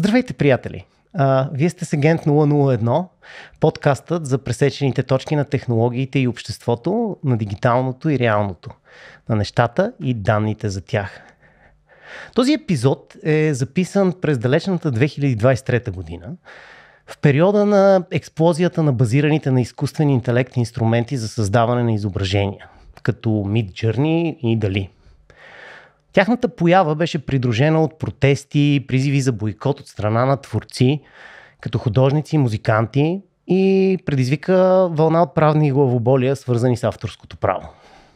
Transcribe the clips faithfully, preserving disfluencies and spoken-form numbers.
Здравейте, приятели! А, вие сте с Агент нула нула едно, подкастът за пресечените точки на технологиите и обществото, на дигиталното и реалното, на нещата и данните за тях. Този епизод е записан през далечната две хиляди двадесет и трета година, в периода на експлозията на базираните на изкуствен интелект инструменти за създаване на изображения, като Midjourney и DALL-E. Тяхната поява беше придружена от протести, призиви за бойкот от страна на творци, като художници и музиканти, и предизвика вълна от правни главоболия, свързани с авторското право.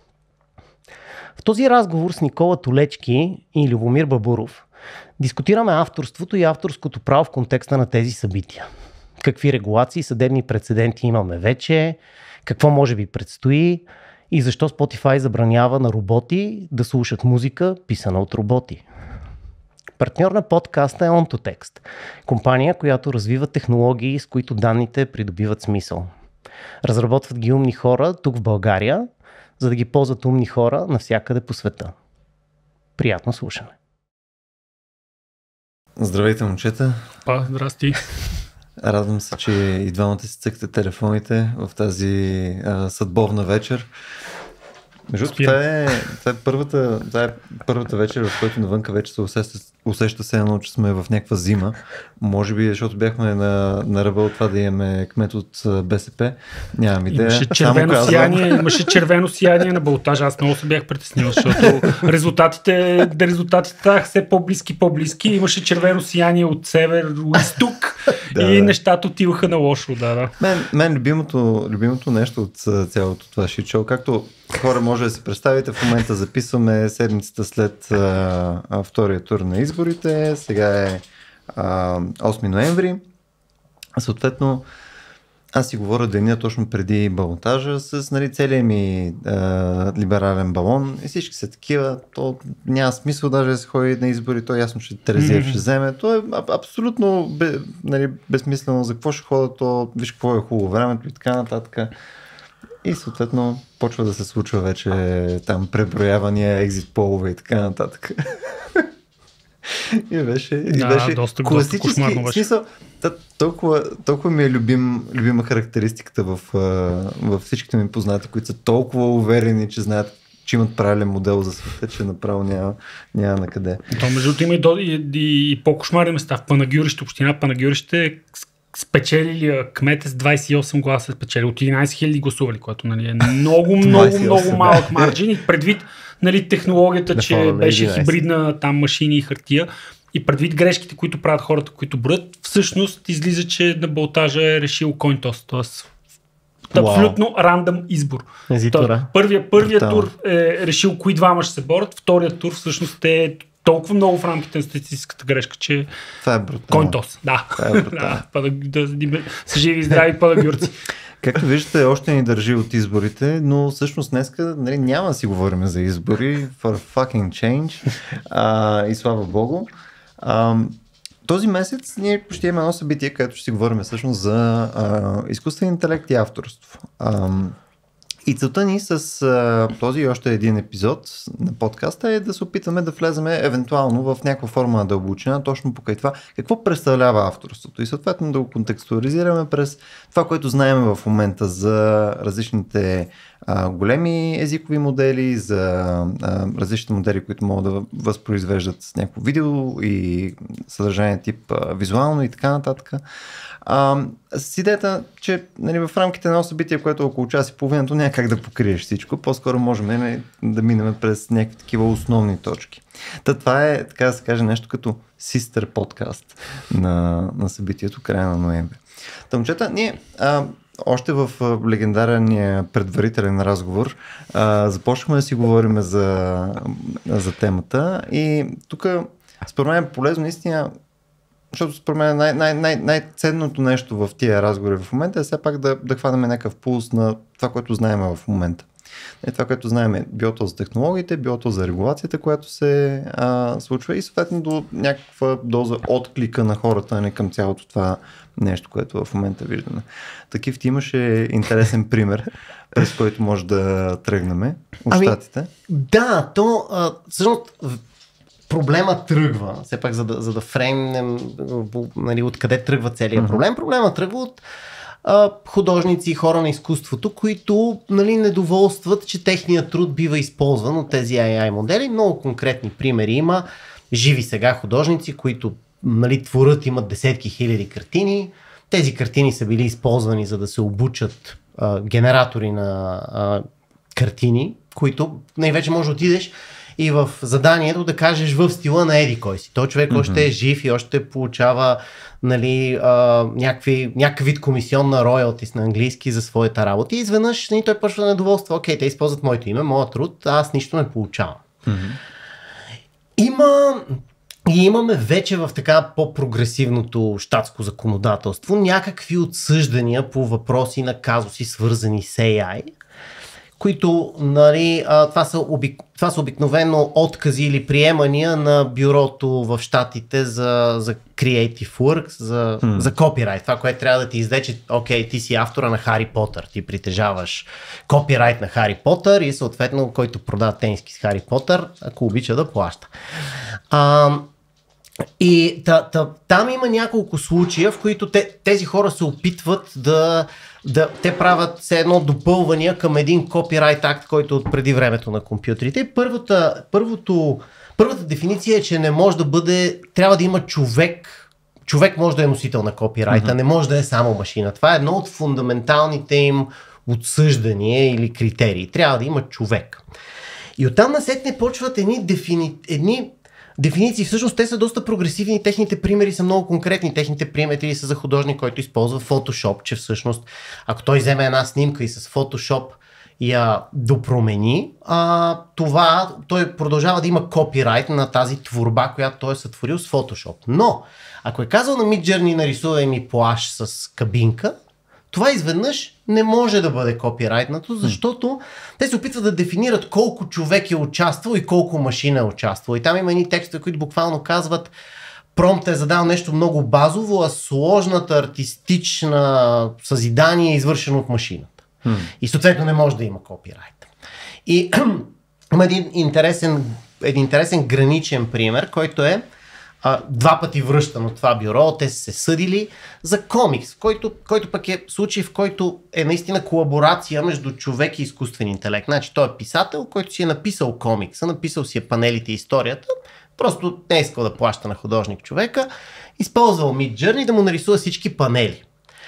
В този разговор с Никола Толечки и Любомир Бабуров дискутираме авторството и авторското право в контекста на тези събития. Какви регулации и съдебни прецеденти имаме вече, какво може би предстои и защо Spotify забранява на роботи да слушат музика, писана от роботи. Партньор на подкаста е OntoText, компания, която развива технологии, с които данните придобиват смисъл. Разработват ги умни хора тук в България, за да ги ползват умни хора навсякъде по света. Приятно слушане! Здравейте, момчета! Па, здрасти! Радвам се, че и двамата си цъкате телефоните в тази а, съдбовна вечер. Между това е, това е първата, това е първата вечер, в която навънка вече се усеща, усеща се едно, че сме в някаква зима. Може би, защото бяхме на, на ръба от това да имаме кмет от БСП. Нямам идея. Имаше червено, сияние, имаше червено сияние на Балтажа. Аз много се бях притеснил, защото резултатите, резултатите ставаха все по-близки, по-близки. Имаше червено сияние от север, изток да, и да. Нещата отиваха на лошо. Да, да. Мен, мен любимото, любимото нещо от цялото това шит-шоу, както хора може да се представите, в момента записваме седмицата след а, а, втория тур на изборите. Сега е а, осми ноември. Съответно, аз си говоря деня точно преди балотажа с, нали, целият ми а, либерален балон и всички са такива. То няма смисъл даже да се ходи на избори. То ясно, че Терезиев mm-hmm. ще вземе. То е а, абсолютно бе, нали, безсмислено. За какво ще хода то? Виж какво е хубаво времето и така нататък. И съответно почва да се случва вече там преброявания, екзит полове и така нататък. И беше, да, и беше доста, класически доста смисъл. Толкова, толкова ми е любим, любима характеристиката в, във всичките ми познати, които са толкова уверени, че знаят, че имат правилен модел за света, че направо няма, няма на къде. То между другото има и, до, и, и, и по-кошмарни места. В Панагюрище, община Панагюрище, спечелили кмета с двадесет и осем гласа, спечели от единадесет хиляди гласували, което, нали, е много, много, много малък марджин и предвид, нали, технологията, че фона, беше единадесет хибридна там машини и хартия и предвид грешките, които правят хората, които броят, всъщност излиза, че на балотажа е решил CoinToss, т.е. абсолютно рандъм избор. Първия, първия тур е решил кои двама ще се борят, вторият тур всъщност е толкова много в рамките на статистическата грешка, че това е брутално. CoinToss, да. Това е брутално. да, да, да са живи и здрави панагюрци. Както виждате, още ни държи от изборите, но всъщност днеска, нали, няма да си говорим за избори, for fucking change, а, и слава богу. А, този месец ние ще имаме едно събитие, където ще си говорим всъщност за а, изкуствен интелект и авторство. А, И целта ни с а, този и още един епизод на подкаста е да се опитаме да влеземе евентуално в някаква форма на дълбочина, точно покрай това какво представлява авторството и съответно да го контекстуализираме през това, което знаем в момента за различните а, големи езикови модели, за а, различните модели, които могат да възпроизвеждат някакво видео и съдържание тип а, визуално и така нататък. А, с идеята, че, нали, в рамките на едно събитие, което е около час и половина, то няма как да покриеш всичко. По-скоро можем, нали, да минем през някакви такива основни точки. Та това е, така да се каже, нещо като sister подкаст на, на събитието края на ноември. Та, момчета, ние а, още в легендарния предварителен разговор а, започнахме да си говорим за, за темата и тук според мен е полезно наистина. Защото според мен най- най- най- най-ценното нещо в тия разговори в момента е все пак да, да хванем някакъв пулс на това, което знаем в момента. И това, което знаем е било то за технологиите, било то за регулацията, която се а, случва и съответно до някаква доза отклика на хората, не към цялото това нещо, което в момента виждаме. Такив ти имаше интересен пример, през който може да тръгнем от ами, щатите. Да, то а, всъщност проблема тръгва, все пак за да, за да фреймнем, нали, откъде тръгва целият проблем, проблема тръгва от а, художници и хора на изкуството, които, нали, недоволстват, че техният труд бива използван от тези ей ай модели. Много конкретни примери има. Живи сега художници, които, нали, творят, имат десетки хиляди картини. Тези картини са били използвани, за да се обучат а, генератори на а, картини, които най-вече може да отидеш и в заданието да кажеш в стила на еди кой си. Той човек mm-hmm. още е жив и още получава, нали, а, някакви, някакъв вид комисионна роялтис на английски за своята работа. И изведнъж, нали, той почва да недоволства. Окей, те използват моето име, моят труд, а аз нищо не получавам. Mm-hmm. Има... И имаме вече в така по-прогресивното щатско законодателство някакви отсъждания по въпроси на казуси, свързани с ей ай, които, нали, това са, обик... това са обикновено откази или приемания на бюрото в щатите за, за Creative Works, за, hmm. за копирайт. Това, което трябва да ти изде, че окей, ти си автора на Хари Потър, ти притежаваш копирайт на Хари Потър и съответно, който продава тениски с Хари Потър, ако обича да плаща. А, и та, та, там има няколко случая, в които те, тези хора се опитват да, да те правят все едно допълвания към един копирайт акт, който от преди времето на компютрите. Първата, първото, първата дефиниция е, че не може да бъде, трябва да има човек, човек може да е носител на копирайта, mm-hmm. не може да е само машина. Това е едно от фундаменталните им отсъждания или критерии. Трябва да има човек. И оттам насетне почват едни, дефини, едни дефиниции. Всъщност те са доста прогресивни, техните примери са много конкретни. Техните примери са за художник, който използва Photoshop, че всъщност ако той вземе една снимка и с Photoshop я допромени, а, това той продължава да има копирайт на тази творба, която той е сътворил с Photoshop. Но ако е казал на Midjourney нарисувай ми плаж с кабинка, това изведнъж не може да бъде копирайтнато, защото те се опитват да дефинират колко човек е участвал и колко машина е участвал. И там има едни текстове, които буквално казват: промпт е задал нещо много базово, а сложната артистична съзидание е извършено от машината. Hmm. И съответно не може да има копирайт. И има един интересен, един интересен граничен пример, който е Uh, два пъти връщан от това бюро, те са се съдили за комикс, който, който пък е случай, в който е наистина колаборация между човек и изкуствен интелект. Значи той е писател, който си е написал комикса, написал си е панелите и историята, просто не е искал да плаща на художник човека, използвал Midjourney да му нарисува всички панели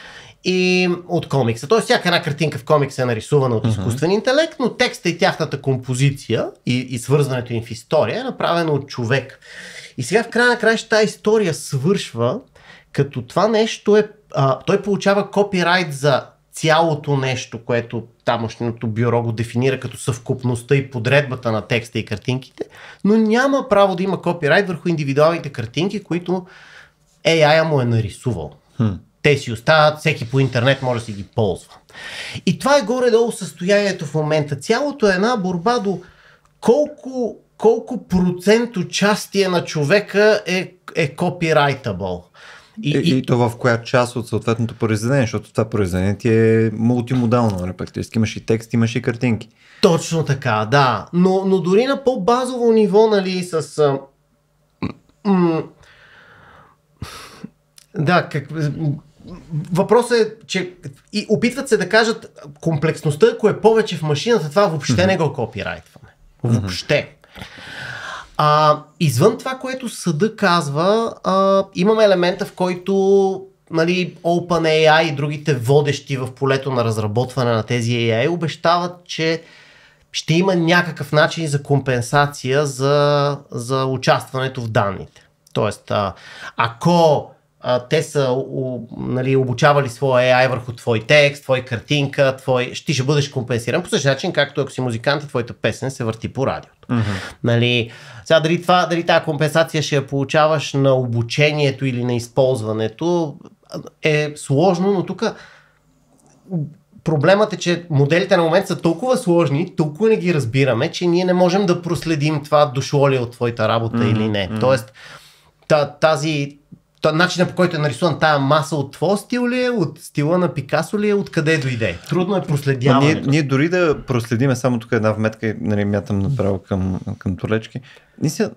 и от комикса. Тоест всяка една картинка в комикса е нарисувана от изкуствен uh-huh. интелект, но текста и тяхната композиция и, и свързването им в история е направено от човек. И сега в края на краища тази история свършва, като това нещо е... А, той получава копирайт за цялото нещо, което тамошното бюро го дефинира като съвкупността и подредбата на текста и картинките, но няма право да има копирайт върху индивидуалните картинки, които ей ай му е нарисувал. Hmm. Те си остават, всеки по интернет може да си ги ползва. И това е горе-долу състоянието в момента. Цялото е една борба до колко... колко процент участие на човека е, е copyrightable. И, и, и то в коя част от съответното произведение, защото това произведение ти е мултимодално, практически имаш и текст, имаш и картинки. Точно така, да. Но, но дори на по-базово ниво, нали, с... А, м- да, как... Въпросът е, че и опитват се да кажат комплексността, ако е повече в машината, това въобще mm-hmm. не го копирайтваме. Въобще. Mm-hmm. А, извън това, което съда казва, а, имаме елемента, в който, нали, OpenAI и другите водещи в полето на разработване на тези ей ай обещават, че ще има някакъв начин за компенсация за, за участването в данните. Тоест, а, ако а, те са у, нали, обучавали своя ей ай върху твой текст, твой картинка, твой... ти ще бъдеш компенсиран по същия начин, както ако си музикант и твоята песен се върти по радиото. Mm-hmm. Нали, сега дали, това, дали тази компенсация ще я получаваш на обучението или на използването е сложно, но тук проблемът е, че моделите на момент са толкова сложни, толкова не ги разбираме, че ние не можем да проследим това дошло ли от твоята работа mm-hmm. или не. Mm-hmm. Тоест тази начинът, по който е нарисуван тая маса от твой стил ли е, от стила на Пикасо ли е, откъде дойде? Трудно е проследяването. Ние, ние дори да проследиме само тук една вметка, нали, мятам направо към, към Толечки. Ние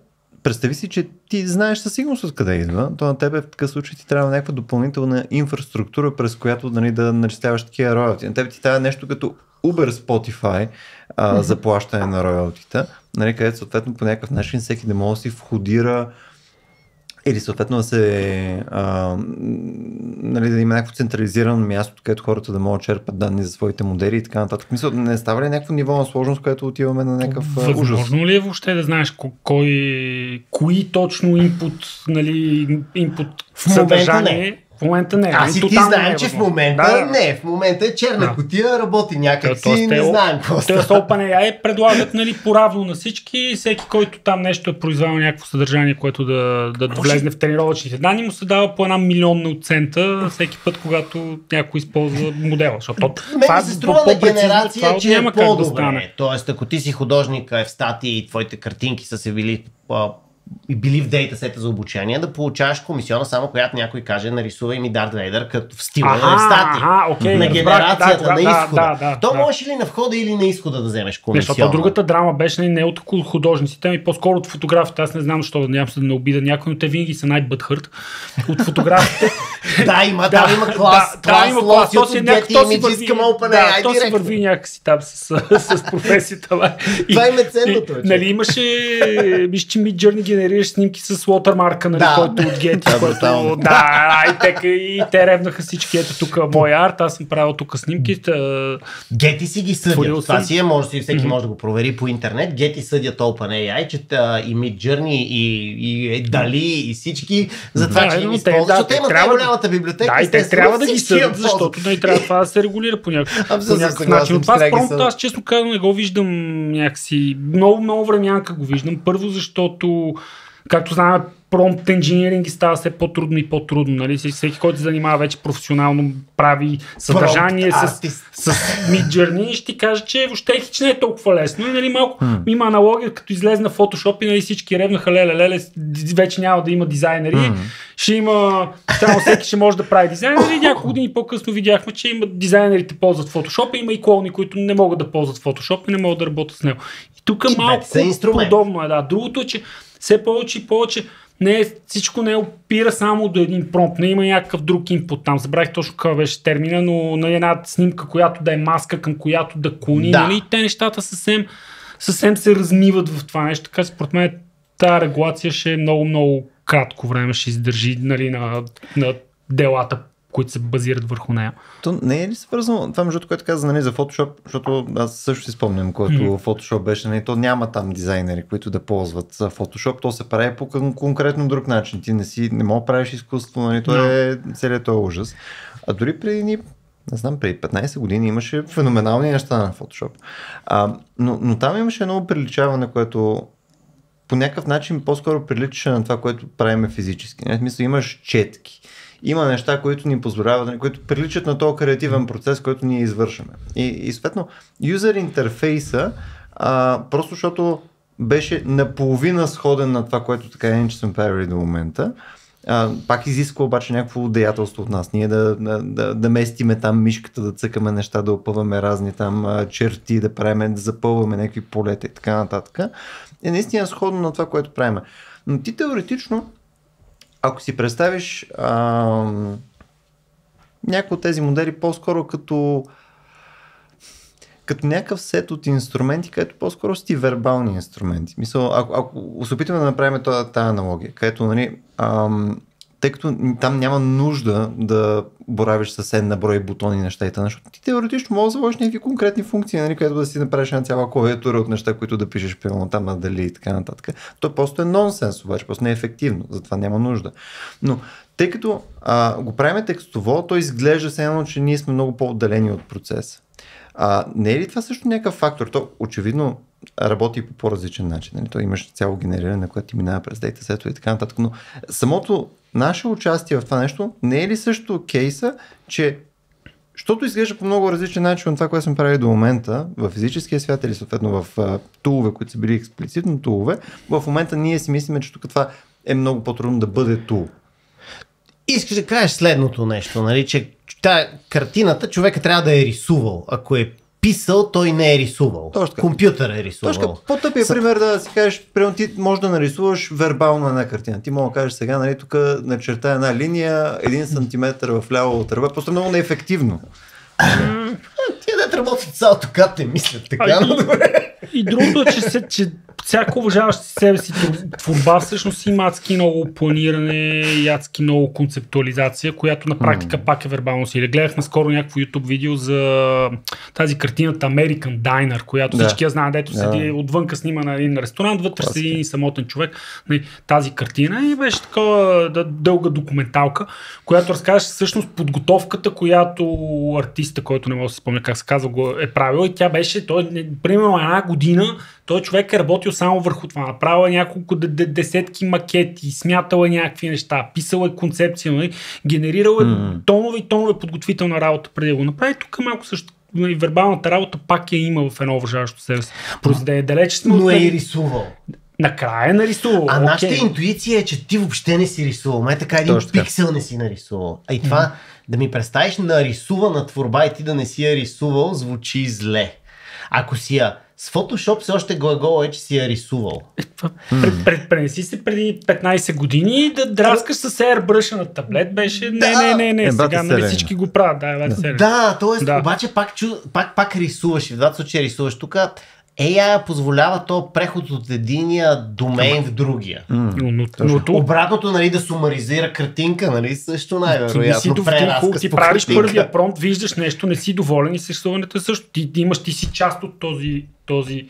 представи си, че ти знаеш със сигурност откъде идва, то на тебе в такъв случай ти трябва някаква допълнителна инфраструктура, през която нали, да начисляваш такива роялти. На тебе ти трябва нещо като Uber Spotify а, за плащане на роялтите, нали, където съответно по някакъв начин всеки да може да си входира или съответно да се а, нали, да има някакво централизирано място, където хората да могат да черпат данни за своите модели и така нататък. Мисля, не става ли някакво ниво на сложност, което отиваме на някакъв ужас? Възможно ли е въобще да знаеш кой, кои точно инпут, нали, инпут в съдържание? В момента не. Аз и ти знаем, че в момента да, не. В момента е черна да. Кутия, работи някак си и не знаем какво става. Тоест OpenAI предлагат нали, поравно на всички. Всеки, който там нещо е произвел някакво съдържание, което да, да влезне в тренировъчните данни, му се дава по една милионна оцента всеки път, когато някой използва модела. Защото мен се струва на генерация, че е по-добре. Да Тоест, ако ти си художник в статии и твоите картинки са се били и били в дейтасета за обучение, да получаваш комисиона, само която някой каже, нарисувай ми Дарт Вейдър като в стила на статия. Okay, на генерацията, да, на изхода. Да, да, То да. Можеш ли на входа или на изхода да вземеш комисиона? Защото другата драма беше не от художниците, ами по-скоро от фотографите. Аз не знам защо, надявам се да не обида някой, но те винаги са най-бъдхърт от фотографите. Да, има, там има клас. Да, има клас. То си То си върви някакси там с професията. Това им е ценното. Нали имаше, виж, че Midjourney генерираш снимки с watermark, нали, да. Който от Getty, който... Да, и те, и те ревнаха всички. Ето тук мой арт, аз съм правил тук снимки. Getty си ги съдят. Това си е, може, всеки mm-hmm. може да го провери по интернет. Getty съдят OpenAI, че и Midjourney, и, и Dali, и всички, за това, да, че ги използват. Защото имат най-голямата библиотека. Да, и те трябва да ги съдят, защото не трябва това да се регулира по някакъв начин. Това с промпта, аз честно казвам, не го виждам някакси. Много, много времянка го виждам. Първо, защото както знаем, промпт инжиниринг става все по-трудно и по-трудно. Нали? Всеки, който се занимава вече професионално, прави съдържание с, с Midjourney, ще ти каже, че въобще хич не е толкова лесно. И, нали, малко hmm. има аналогия, като излезе на Photoshop и нали, всички ревнаха, леле, леле, вече няма да има дизайнери. Hmm. Ще има, само всеки ще може да прави дизайнери. Няколко години по-късно видяхме, че има дизайнерите ползват Photoshop, има и клоуни, които не могат да ползват Photoshop и не могат да работят с него. И тук малко подобно е. Да. Другото е, че все повече и повече не е, всичко не опира само до един промпт, не има някакъв друг инпут там. Забравих точно какъв беше термина, но на една снимка, която да е маска, към която да клони, да. Нали? Те нещата съвсем, съвсем се размиват в това нещо. Така според мен тази регулация ще е много-много кратко време, ще издържи нали, на, на делата, които се базират върху нея. То не е ли свързано, това между което каза нали, за Photoshop, защото аз също си спомням, когато mm. Photoshop беше, нали, то няма там дизайнери, които да ползват за Photoshop, то се прави по конкретно друг начин. Ти не си, не мога да правиш изкуство, нали, то no. е целият този ужас. А дори преди ни, не знам, преди петнайсет години имаше феноменални неща на Photoshop. А, но, но там имаше едно приличаване, което по някакъв начин по-скоро приличаше на това, което правиме физически. В смисъл, имаш четки. Има неща, които ни позволяват, които приличат на този креативен процес, който ние извършваме. И, и съответно, юзер интерфейса, а, просто защото беше наполовина сходен на това, което така е, че сме правили до момента, а, пак изисква обаче някакво деятелство от нас. Ние да, да, да, да местиме там мишката, да цъкаме неща, да опъваме разни там а, черти, да правим, да запълваме някакви полета и така нататък. Е наистина сходно на това, което правим. Но ти теоретично ако си представиш а, някои от тези модели по-скоро като като някакъв сет от инструменти, където по-скоро си вербални инструменти. Мисъл, ако, ако се опитваме да направим тази, тази аналогия, където, нали, ам, тъй като там няма нужда да боравиш с една брой бутони неща и т.н., защото ти теоретично можеш да заложиш някакви конкретни функции, нали, където да си направиш една цяла клавиатура от неща, които да пишеш примерно там на дали и така нататък. То просто е нонсенс, обаче, просто не е ефективно, затова няма нужда. Но тъй като а, го правим текстово, то изглежда се едно, че ние сме много по-отдалени от процеса. А, не е ли това също някакъв фактор? То очевидно работи по по-различен начин. Нали? То имаш цяло генериране, което ти минава през дейтасетове и така нататък. Но самото наше участие в това нещо не е ли също кейса, че защото изглежда по много различен начин от това, което сме правили до момента в физическия свят или съответно в uh, тулове, които са били експлицитно тулове, в момента ние си мислим, че тук това е много по-трудно да бъде тул. Искаш да кажеш следното нещо, нали, че тая картината човека трябва да е рисувал. Ако е писал, той не е рисувал. Компютър е рисувал. Точно. По-тъпия Съ... пример да си кажеш, примерно ти можеш да нарисуваш вербално една картина. Ти мога да кажеш сега, нали, тук начерта една линия, един сантиметър в ляво от ръба, просто много неефективно. Тия да работят цялото кат, не мислят така, но добре. И другото е, че, се, че всяко уважаващ себе си творба всъщност има адски много планиране и адски много концептуализация, която на практика mm. пак е вербално усилие. Гледах наскоро някакво YouTube видео за тази картината American Diner, която да. всички я знаят, дето седи yeah. отвънка снима на един ресторант, вътре Класика. седи един самотен човек. Тази картина и беше такова дълга документалка, която разказваше всъщност подготовката, която артиста, който не мога да се спомня как се казва, го е правил, и тя беше, той, примерно една година, той човек е работил само върху това, направил е няколко десетки макети, смятал е някакви неща, писал е концепция, нали? Генерирал е mm. тонове и тонове подготвителна работа преди да го направи. Тук малко също, нали, вербалната работа пак я има в едно уважаващо себе си. Произведение далеч сме. Но е и рисувал. Накрая е нарисувал. А okay. нашата интуиция е, че ти въобще не си рисувал. Май така един Точно. пиксел не си нарисувал. А и това mm. да ми представиш нарисувана творба и ти да не си я рисувал, звучи зле. Ако си я с Photoshop все още глагол е, че си я рисувал. Mm. Пред, пренеси се преди петнайсет години да драскаш с airbrush на таблет беше не, да. не, не, не, е, сега нали всички го правят. Да, да. да т.е. да. обаче пак, чу, пак, пак рисуваш и в двата случая рисуваш. Тук ей ай позволява то преход от единия домен в другия. Mm. Но, но, Обратното, нали, да сумаризира картинка, нали, също най-вероятно. Ти, ти, ти правиш картинка. Първия промпт, виждаш нещо, не си доволен и съществуването е също. Ти, ти имаш, ти си част от този, този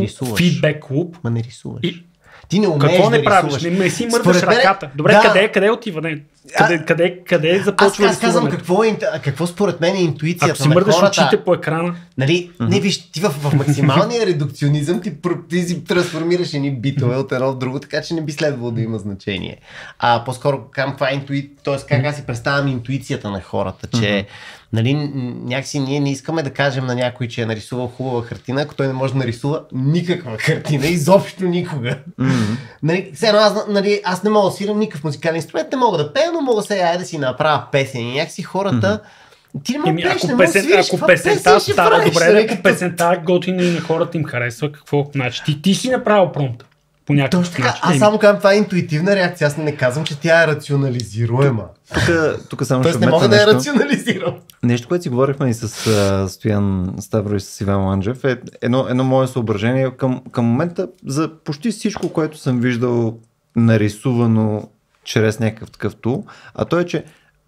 фидбек луп. Ма не рисуваш. И... Ти не умееш Какво да не правиш? рисуваш. Не, не си мърдаш ръката. Добре, да. къде, къде отива? Не, къде, а... къде, къде започва аз, аз казвам какво, е, какво според мен е интуицията Ако си на мърдаш хората. очите по екрана. Нали, mm-hmm. не виж, ти в, в максималния редукционизъм ти, ти си трансформираш едни битове от едно в друго, така че не би следвало да има значение. А по-скоро към това е интуи... т.е. как аз си представям интуицията на хората, че mm-hmm. нали, някакси ние не искаме да кажем на някой, че е нарисувал хубава картина, ако той не може да нарисува никаква картина, изобщо никога. Mm-hmm. Нали, все едно, аз, нали, аз не мога да свирам никакъв музикален инструмент, не мога да пея, но мога сега да си направя песен. И някакси хората... Mm-hmm. Ти не мога пееш, не мога да свириш, ако песента става добре, ако песента готина и на хората им харесва, какво? Значи ти, ти си направил промпта. Точно така, аз само казвам, това е интуитивна реакция, аз не казвам, че тя е рационализируема. Тук, тук само Тоест не мога да я рационализирам. Нещо, което си говорихме и с uh, Стоян Ставро и с Иван Манджев, е едно, едно мое съображение към, към момента за почти всичко, което съм виждал нарисувано чрез някакъв такъв тул, а то е, че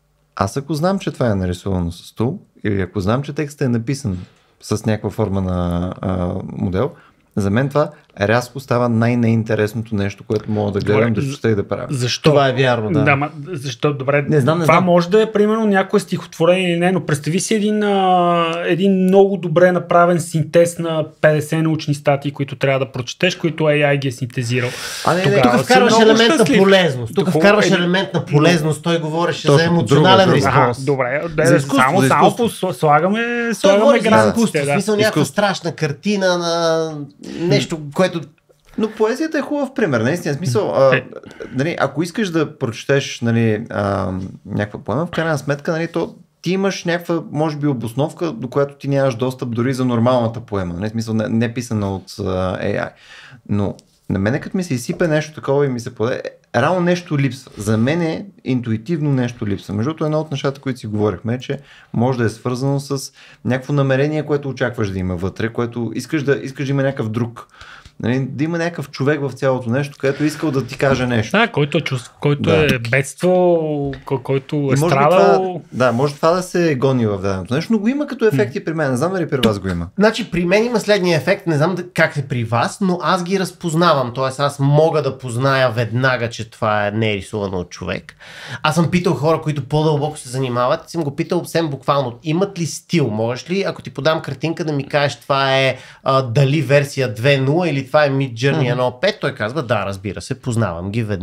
аз ако знам, че това е нарисувано с тул, или ако знам, че текстът е написан с някаква форма на uh, модел, за мен това рязко става най-неинтересното нещо, което мога да гледам, да чета и да правя. Защо? Това е вярно, да. да ма, защо? Добре, не знам, не това знам. може да е примерно някое стихотворение или не, но представи си един, а, един много добре направен синтез на петдесет научни статии, които трябва да прочетеш, които ей ай ги е синтезирал. А, не, не, тук вкарваш елемент на полезност. Тук вкарваш е... елемент на полезност. Той говореше Точно, за емоционален респонс. Добре, да, за изкуство, само, за само слагаме, слагаме границите. В смисъл някаква страшна картина на нещо, което... Но поезията е хубав пример, наистина смисъл. А, нали, ако искаш да прочетеш, нали, а, някаква поема, в крайна сметка, нали, то ти имаш някаква, може би, обосновка, до която ти нямаш достъп дори за нормалната поема. Не, смисъл, не, не писана от а, ей ай. Но на мене като ми се изсипе нещо такова и ми се поде, рано нещо липсва. За мен е интуитивно нещо липсва. Между другото, едно от нещата, които си говорихме, е, че може да е свързано с някакво намерение, което очакваш да има вътре, което искаш да, искаш да има някакъв друг. Нали, да има някакъв човек в цялото нещо, който е искал да ти каже нещо. Да, който е, чувств, който да. е бедствал, който е страдал. Това, да, може това да се гони в даденото нещо, но го има като ефекти mm. при мен. Не знам дали при вас го има. Значи при мен има следния ефект, не знам как е при вас, но аз ги разпознавам. Тоест аз мога да позная веднага, че това е не е рисувано от човек. Аз съм питал хора, които по-дълбоко се занимават, съм го питал съвсем буквално, имат ли стил? Можеш ли, ако ти подам картинка, да ми кажеш това е а, дали версия две нула или това е Midjourney едно точка пет, той казва да, разбира се, познавам ги веднага.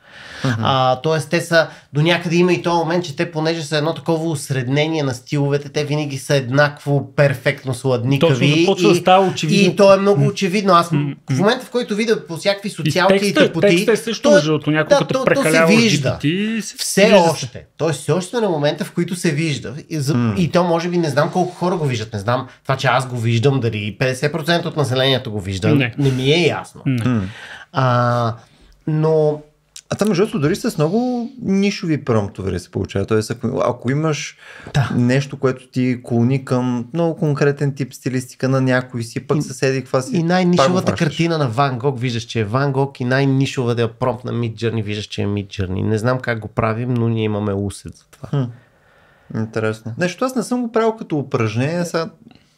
Uh-huh. А, тоест те са, до някъде има и този момент, че те понеже са едно такова усреднение на стиловете, те винаги са еднакво перфектно сладникави. Точно, да и, става очевидно. И то е много очевидно. Аз mm-hmm. в момента, в който видя по всякакви социалки и, текста, и тъпоти, текста е също, между другото, някой да, като то, прекалява то се вижда. Джи Пи Ти, все вижда още. Се. Тоест все още на момента, в който се вижда. И, за, Mm. и то може би не знам колко хора го виждат. Не знам това, че аз го виждам, дали петдесет процента от населението го вижда. Не, не ми е ясно. Mm. А, но А там, между другото, дори с много нишови промптове се получава. Тоест, ако, ако имаш да. нещо, което ти клони към много конкретен тип стилистика на някой си, пък съседи, каква си. И най-нишовата картина на Ван Гог виждаш, че е Ван Гог, и най-нишовата промпт на Midjourney виждаш, че е Midjourney. Не знам как го правим, но ние имаме усет за това. Хм. Интересно. Нещо, аз не съм го правил като упражнение, сега.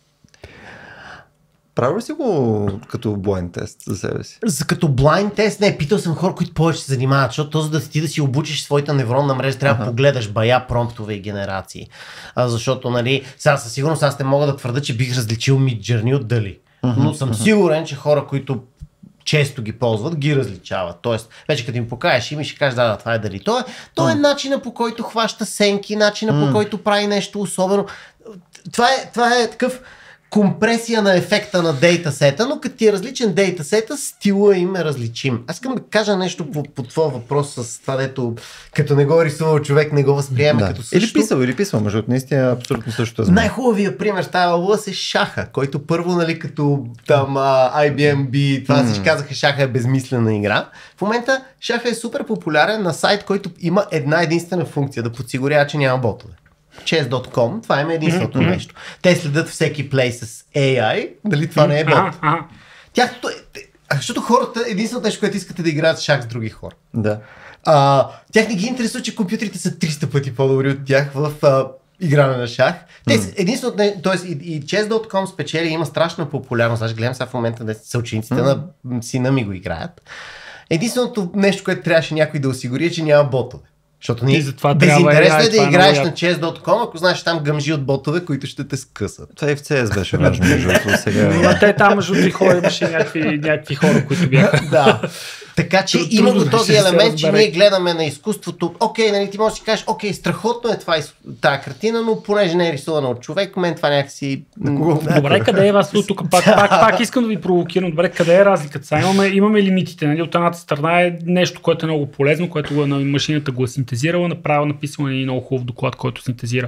Правил ли си го като blind тест за себе си? За като blind тест, не, питал съм хора, които повече се занимават, защото то, за да ти да си обучиш своята невронна мрежа, трябва да uh-huh. погледаш бая промптове и генерации. А, защото, нали, сега със сигурност аз не мога да твърда, че бих различил Midjourney от Дали. Uh-huh. Но съм uh-huh. сигурен, че хора, които често ги ползват, ги различават. Тоест, вече като им покажеш, им ще кажеш, да, да, това е Дали. То е, то е uh-huh. начина, по който хваща сенки, начина uh-huh. по който прави нещо особено. Това е, това е такъв компресия на ефекта на дейтасета, но като ти е различен дейтасета, стила им е различим. Аз искам да кажа нещо по, по твоя въпрос с това, дето като не го рисувал човек, не го възприема да. Като също. Или писал, или писал, между наистина абсолютно същото. Най-хубавия пример става лъс е шаха, който първо, нали, като там Ай Би Ем Би, това mm. си казаха, шаха е безмислена игра. В момента шаха е супер популярен на сайт, който има една единствена функция, да подсигурява, че няма ботове. чес точка ком, това е единственото mm-hmm. нещо. Те следят всеки плей с Ей Ай, дали това не е бот. Uh-huh. Тяхното е, защото хората, единственото нещо, което искате да играят шах с други хора. Да. А, тях не ги интересува, че компютрите са триста пъти по-добри от тях в а, игране на шах. Те mm. единственото, т.е. и, и чес точка ком спечели, има страшна популярност. Аз гледам сега в момента да са учениците mm. на сина ми го играят. Единственото нещо, което трябваше някой да осигури, е, че няма ботове. Защото ни безинтересно е да играеш на чес точка ком, ако знаеш там гъмжи от ботове, които ще те скъсат. Това и в Си Ес беше важно, между сега. А те там между три хора имаше някакви, някакви хора, които бяха. Да. Така че Трудно има го този елемент, че ние гледаме на изкуството. Окей, нали, ти можеш да си кажеш, окей, страхотно е това, тази картина, но понеже не е рисувана от човек, мен това някакси... Добре, къде е вас тук? Пак, пак, пак искам да ви провокирам. Добре, къде е разликата? Сега имаме, имаме лимитите. Нали? От едната страна е нещо, което е много полезно, което го, на машината го е синтезирала, направо написано е много хубав доклад, който синтезира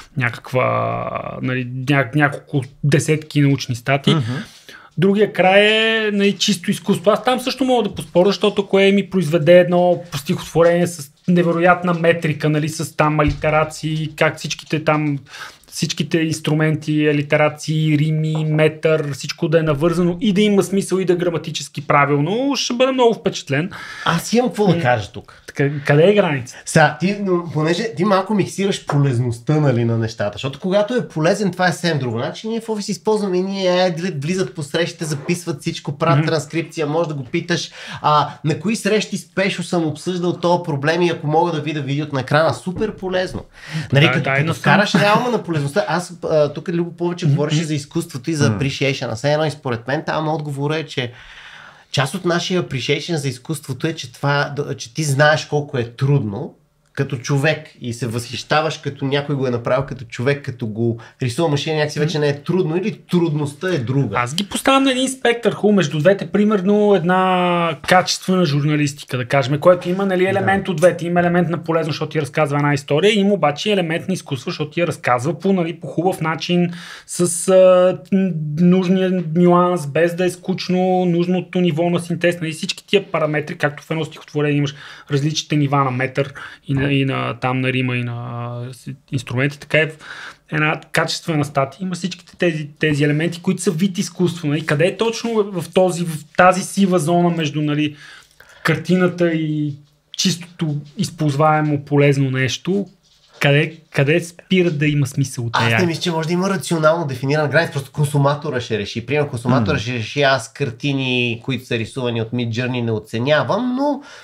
някаква, нали, ня, няколко десетки научни статии. Uh-huh. Другия край е, нали, чисто изкуство. Аз там също мога да поспоря, защото ако е ми произведе едно стихотворение с невероятна метрика, нали, с там алитерации, как всичките там всичките инструменти, алитерации, рими, метър, всичко да е навързано и да има смисъл и да е граматически правилно, ще бъда много впечатлен. Аз имам какво да кажа тук. Така, къде е граница? Сега, ти, но, понеже ти малко миксираш полезността, нали, на нещата, защото когато е полезен, това е съвсем друго. Значи ние в офис използваме и ние е, влизат по срещите, записват всичко, правят mm-hmm. транскрипция, може да го питаш а, на кои срещи спешно съм обсъждал този проблем и ако мога да видя видеото на екрана, супер полезно. Нали, да, като, да, като вкараш реално на полезността, аз а, тук Любо повече говореше за изкуството и за appreciation, а все едно и според мен там отговорът е, че част от нашия appreciation за изкуството е, че, това, че ти знаеш колко е трудно като човек и се възхищаваш, като някой го е направил като човек, като го рисува машина, някакси вече не е трудно или трудността е друга. Аз ги поставям на един спектър, хубаво, между двете, примерно една качествена журналистика, да кажем, което има, нали, елемент да. От двете. Има елемент на полезно, защото ти разказва една история, има обаче елемент на изкуство, защото ти я разказва по, нали, по хубав начин, с а, нужния нюанс, без да е скучно, нужното ниво на синтез, нали, всички тия параметри, както в едно стихотворение имаш различните нива на метър и на и на там на рима и на инструменти, така е една качествена статия. Има всичките тези, тези елементи, които са вид изкуство. Нали? Къде е точно в, този, в тази сива зона между, нали, картината и чистото използваемо полезно нещо? Къде, къде спира да има смисъл от нея? Аз не мисля, че може да има рационално дефиниран границ, просто консуматора ще реши. Примерно консуматора mm. ще реши, аз картини, които са рисувани от Midjourney, не оценявам, но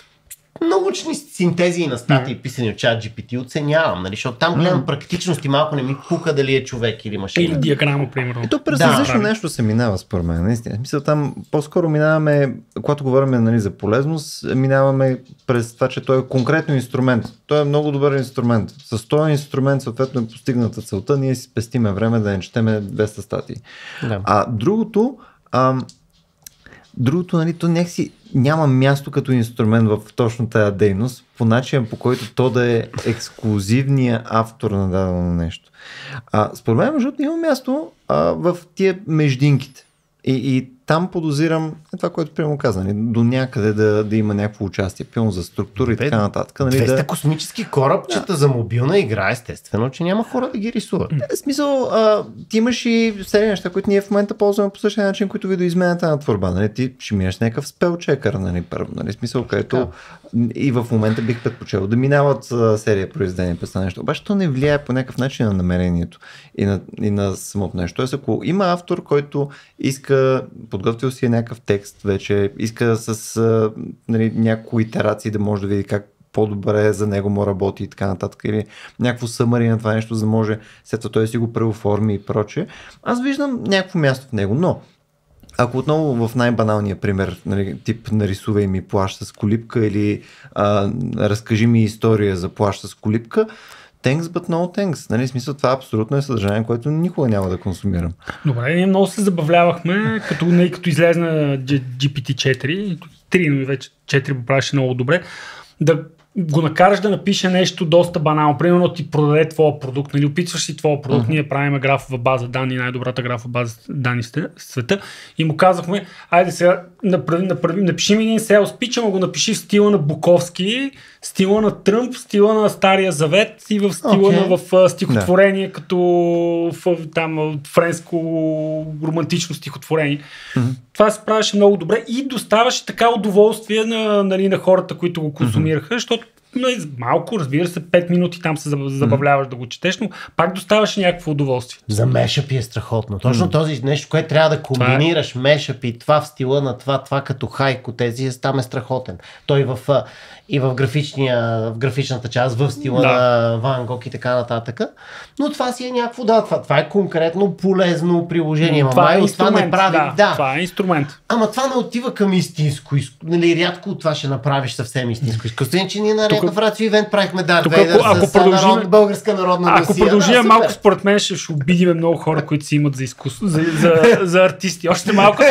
научни синтези на статии, mm. писани от ChatGPT, оценявам, нали, защото там гледам mm. практичност и малко не ми пука дали е човек или машина. Или диаграма, примерно. Ето през да, различно нещо се минава според мен. Наистина. Мисля, там по-скоро минаваме, когато говорим, нали, за полезност, минаваме през това, че той е конкретно инструмент. Той е много добър инструмент. С този инструмент съответно е постигната целта, ние си спестиме време да не четеме двеста статии. Да. А другото, ам, другото, нали, то някакси няма място като инструмент в точно тази дейност, по начин по който то да е ексклузивният автор на дадено нещо. А, според мен, между има място а, в тия междинките. И, и там подозирам е това, което прямо каза, нали, до някъде да, да има някакво участие, пилно за структура и така нататък. Нали, двеста да... космически корабчета да. За мобилна игра, естествено, че няма хора да ги рисуват. В смисъл, а, ти имаш и серия неща, които ние в момента ползваме по същия начин, които видоизменят тази творба. Нали, ти ще минеш някакъв спелчекър, нали, първо. Нали, смисъл, където и в момента бих предпочел да минават а, серия произведения през нещо. Обаче то не влияе по някакъв начин на намерението и на, и на самото нещо. Тоест, ако има автор, който иска, подготвил си е някакъв текст вече, иска с а, нали, някои итерации да може да види как по-добре за него му работи и така нататък, или някакво съмари на това нещо, за да може след това той си го преоформи и прочее. Аз виждам някакво място в него, но ако отново в най-баналния пример, нали, тип нарисувай ми плащ с колипка или а, разкажи ми история за плащ с колипка, thanks but no thanks. Нали, смисъл, това абсолютно е съдържание, което никога няма да консумирам. Добре, ние много се забавлявахме, като, не, като излезна джи пи ти четири, три, но вече четири поправяше много добре, да го накараш да напише нещо доста банално. Примерно ти продаде твоя продукт, нали, опитваш си твоя продукт, uh-huh. ние правим графова база данни, най-добрата графова база данни в света и му казахме, айде сега направи, направи, напиши ми един sales pitch, ама го напиши в стила на Буковски, стила на Тръмп, стила на Стария Завет и в стила okay. на в, стихотворение, yeah. като в, там френско романтично стихотворение. Uh-huh. Това се правеше много добре и доставаше така удоволствие на, нали, на хората, които го консумираха, защото малко, разбира се, пет минути там се забавляваш mm-hmm. да го четеш, но пак доставаш някакво удоволствие. За мешъпи е страхотно. Точно mm-hmm. този нещо, което трябва да комбинираш, това е... мешъпи, това в стила на това, това като хайко, тези там е страхотен. Той в, и в, графичния, в графичната част, в стила да. На Ван Гог и така нататък. Но това си е някакво, да, това, това е конкретно полезно приложение. Това Мама, е инструмент, това не прави, да, да. Това е инструмент. Ама това не отива към истинско. Нали, рядко това ще направиш съвсем истинско изкуство. Че ние на в Рацио Ивент правихме Дарт Вейдър с, с народ, българска народна Ако продължим да, малко, според мен ще, ще обидиме много хора, които си имат за изкуство, за, за, за артисти. Още малко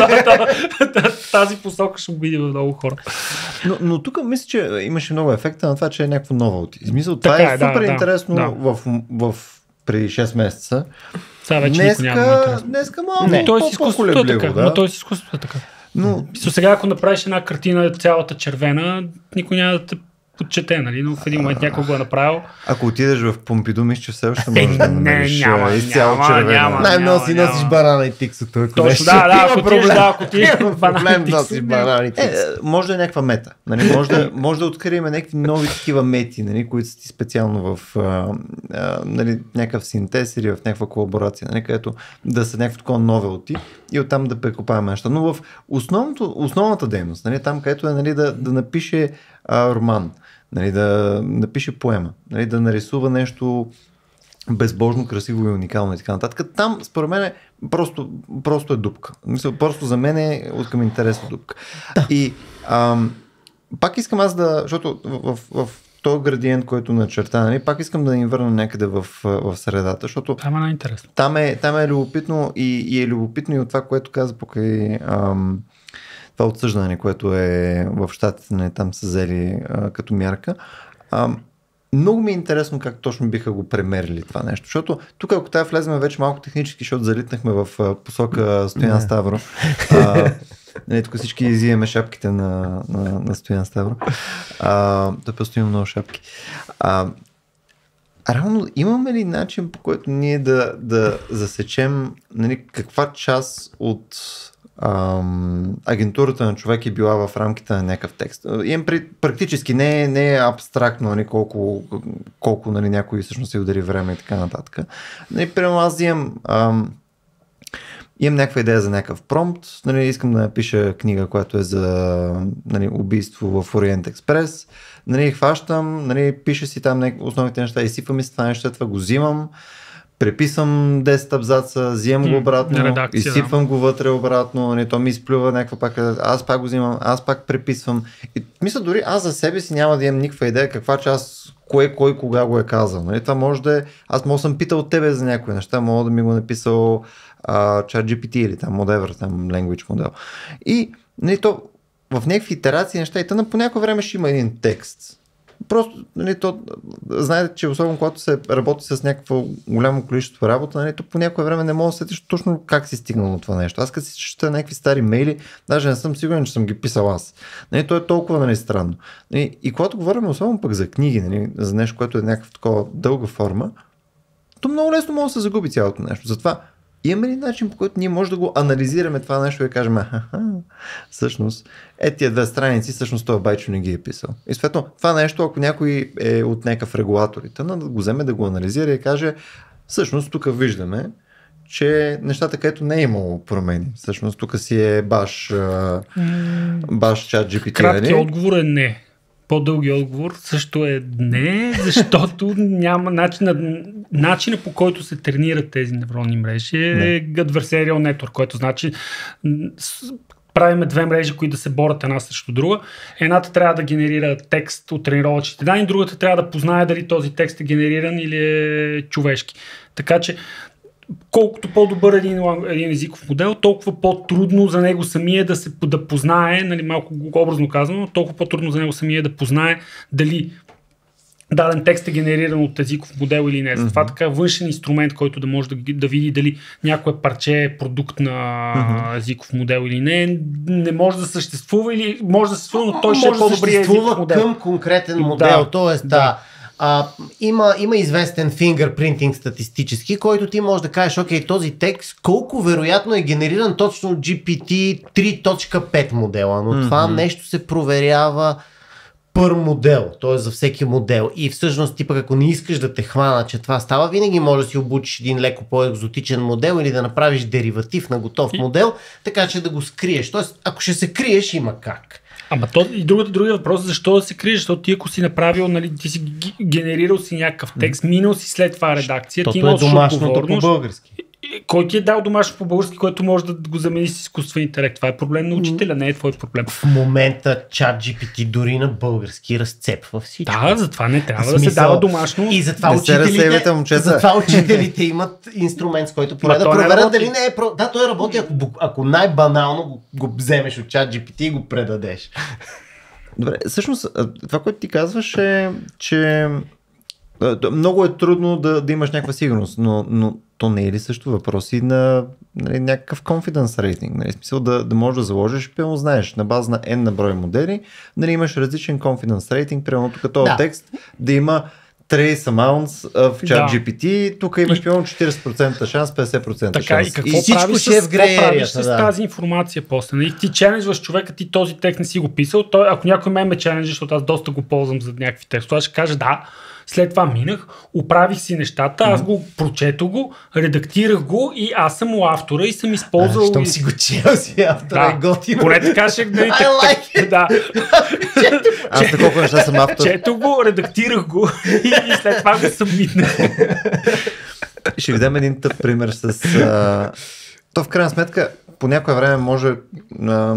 тази посока ще обидиме много хора. Но, но тук мисля, че имаше много ефекта на това, че е някакво ново. Смисъл, това така е, е супер да, интересно да. В, в, в преди шест месеца. Сега вече днеска, никой няма интересно. Днеска малко не, той си изкуството е така. Да? Но той си изкуството е така. Но... Сега, ако направиш една картина цялата червена, никой няма да те подчете, нали? Но в един момент някой го е направил. Ако отидеш в Помпиду, мисля, че все още можеш да намериш изцяло червена. Най-много си носиш банана и тиксото. Точно, да, да, ако отидеш, да, ако отидеш банана и носиш банана и тиксото. Може да е някаква мета. Нали? Може, да, може да открием някакви нови такива мети, нали? Които са ти специално в а, а, нали, някакъв синтез или в някаква колаборация, нали? Където да са някакво такова новелти и оттам да прекопаваме неща. Но в основното, основната дейност, нали? Там където е, нали, да, да напише а, роман, нали, да напише поема, нали, да нарисува нещо безбожно, красиво и уникално и така нататък. Там, според мен, просто, просто е дупка. Мисля, просто за мен е от към интересна дупка. Да. И ам, пак искам аз да, защото в, в, в този градиент, който начерта, нали, пак искам да ни върна някъде в, в средата, защото там е най-интересно. Там е, там е любопитно и, и е любопитно и от това, което каза покрай ам, това отсъждане, което е в щатите, нали, там са взели а, като мярка. А, много ми е интересно как точно биха го премерили това нещо, защото тук, ако трябва влезем вече малко технически, защото залитнахме в а, посока Стоян Ставро. А, нали, тук всички изимаме шапките на, на, на Стоян Ставро. А, да просто имам много шапки. А, Равно, имаме ли начин, по който ние да, да засечем, нали, каква част от ам, агентурата на човек е била в рамките на някакъв текст? Имам при, практически, не, не е абстрактно, нали, колко, колко нали, някой всъщност се удари време и така нататък. Нали, примерно аз имам ам, имам някаква идея за някакъв промпт, нали, искам да напиша книга, която е за нали, убийство в Ориент Експрес, нали, хващам, нали, пиша си там основните неща, изсипвам и това нещо, това го взимам, преписвам десет абзаца, взимам го обратно, редакция, изсипвам да. го вътре обратно, нали, то ми изплюва някаква пак, аз пак го взимам, аз пак преписвам. И мисля, дори аз за себе си няма да имам никаква идея каква част, кое, кой, кога го е казал. Нали. Това може да е, аз мога съм питал тебе за някои неща, мога да ми го написал uh, ChatGPT или там whatever, там language модел. И нали, то в някакви итерации неща и тъна по някое време ще има един текст. Просто, нали, то, знаете, че особено когато се работи с някакво голямо количество работа, нали, то по някое време не мога да сетиш точно как си стигнал на това нещо. Аз като си чета някакви стари мейли, даже не съм сигурен, че съм ги писал аз. Нали, то е толкова нали, странно. Нали, и когато говорим особено пък за книги, нали, за нещо, което е някаква такова дълга форма, то много лесно може да се загуби цялото нещо. Затова имаме ли начин, по който ние може да го анализираме това нещо и да кажем, аха, всъщност, е тия две страници, всъщност този байчо не ги е писал. И съответно, това нещо, ако някой е от някакъв регулатор, да го вземе да го анализира и каже, всъщност тук виждаме, че нещата, където не е имало промени. Всъщност тук си е баш, баш ChatGPT. Краткият отговор е не. По-дълги отговор също е не, защото няма начина, начина по който се тренират тези невронни мрежи е adversarial network, което значи правиме две мрежи, които да се борят една срещу друга. Едната трябва да генерира текст от тренировъчните данни, другата трябва да познае дали този текст е генериран или е човешки. Така че колкото по-добър един, един езиков модел, толкова по-трудно за него самия да се да познае, нали, малко образно казано, толкова по-трудно за него самия да познае дали даден текст е генериран от езиков модел или не. Затова mm-hmm. така външен инструмент, който да може да, да види дали някое парче е продукт на mm-hmm. езиков модел или не, не може да съществува или може да съществува, но той ще е по-добрия езиков модел. Към конкретен модел, да. Тоест, да. да. А, има, има известен фингърпринтинг статистически, който ти може да кажеш, окей, този текст колко вероятно е генериран точно от джи пи ти три точка пет модела, но mm-hmm. това нещо се проверява пър модел, т.е. за всеки модел. И всъщност ти пък ако не искаш да те хвана, че това става, винаги можеш да си обучиш един леко по-екзотичен модел или да направиш дериватив на готов модел, така че да го скриеш. Т.е. ако ще се криеш, има как. Ама то и другата, другия въпрос, защо да се криеш, защото ти ако си направил, нали, ти си генерирал си някакъв текст, минал си след това редакция, Тото ти имаш е домашното отговорност. по български. Кой ти е дал домашно по български, което може да го замени с изкуствен интелект? Това е проблем на учителя, не е твой проблем. В момента ChatGPT дори на български разцепва всичко. Да, затова не трябва Смисъл, да се дава домашно. И затова не учителите, момчета. затова учителите имат инструмент, с който поне да проверят дали не е... Про... Да, той работи, ако, ако най-банално го, го вземеш от ChatGPT и го предадеш. Добре, всъщност това, което ти казваш е, че много е трудно да, да имаш някаква сигурност, но, но то не е ли също въпроси на нали, някакъв confidence rating? Нали, смисъл да, да можеш да заложиш, пълно знаеш, на база на N на брой модели, нали, имаш различен confidence rating, примерно тук този да. текст да има trace amounts в ChatGPT, да. Тук имаш пълно четирийсет процента шанс, петдесет процента така, шанс. И какво и всичко правиш, ще е с, в греерията, с да. тази информация после? Нали? Ти ченеджваш човека, ти този текст не си го писал, той, ако някой мен ме ченеджи, защото аз доста го ползвам за някакви текстове, аз ще кажа да, след това минах, оправих си нещата, аз го прочетох го, редактирах го и аз съм у автора и съм използвал... Щом и... си го чел си автора да, е готино. Поне така ще... Нали, I like it. Да. Аз на колко неща съм автор. Четох го, редактирах го и, и след това го събмитнах. Ще ви дам един тъп пример с... А... То в крайна сметка по някое време може... А...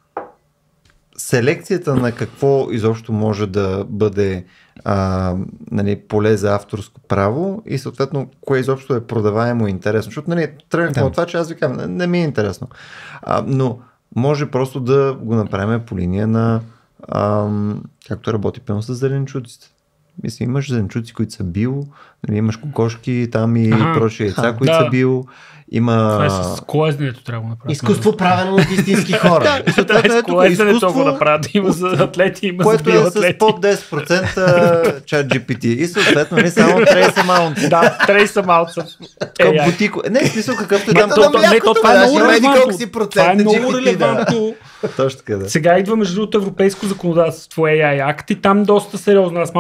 Селекцията на какво изобщо може да бъде а, нали, поле за авторско право и съответно кое изобщо е продаваемо и интересно. Защото нали, тръгнахме да. От това, че аз ви казвам, не, не ми е интересно. А, но може просто да го направим по линия на а, както работи пълно с зеленчуците. Мисля, имаш зеленчуци, които са био, нали, имаш кокошки там и ага, прочие яйца, които да. Са био. Има... Това е с колезденето трябва да го направим. Изкуство правено от истински хора. Да, с колезденето го направят. Има за атлети, има за биоатлети. Което е с под десет процента ChatGPT. И съответно не само trace amounts. Да, trace amounts. Към бутико. Не, в смисъл какъвто там. Това е много релевантно. Това е много релевантно. Точно така, да. Сега идва между другото европейско законодателство Ей Ай Act и там доста сериозно. Аз малко се притеснявам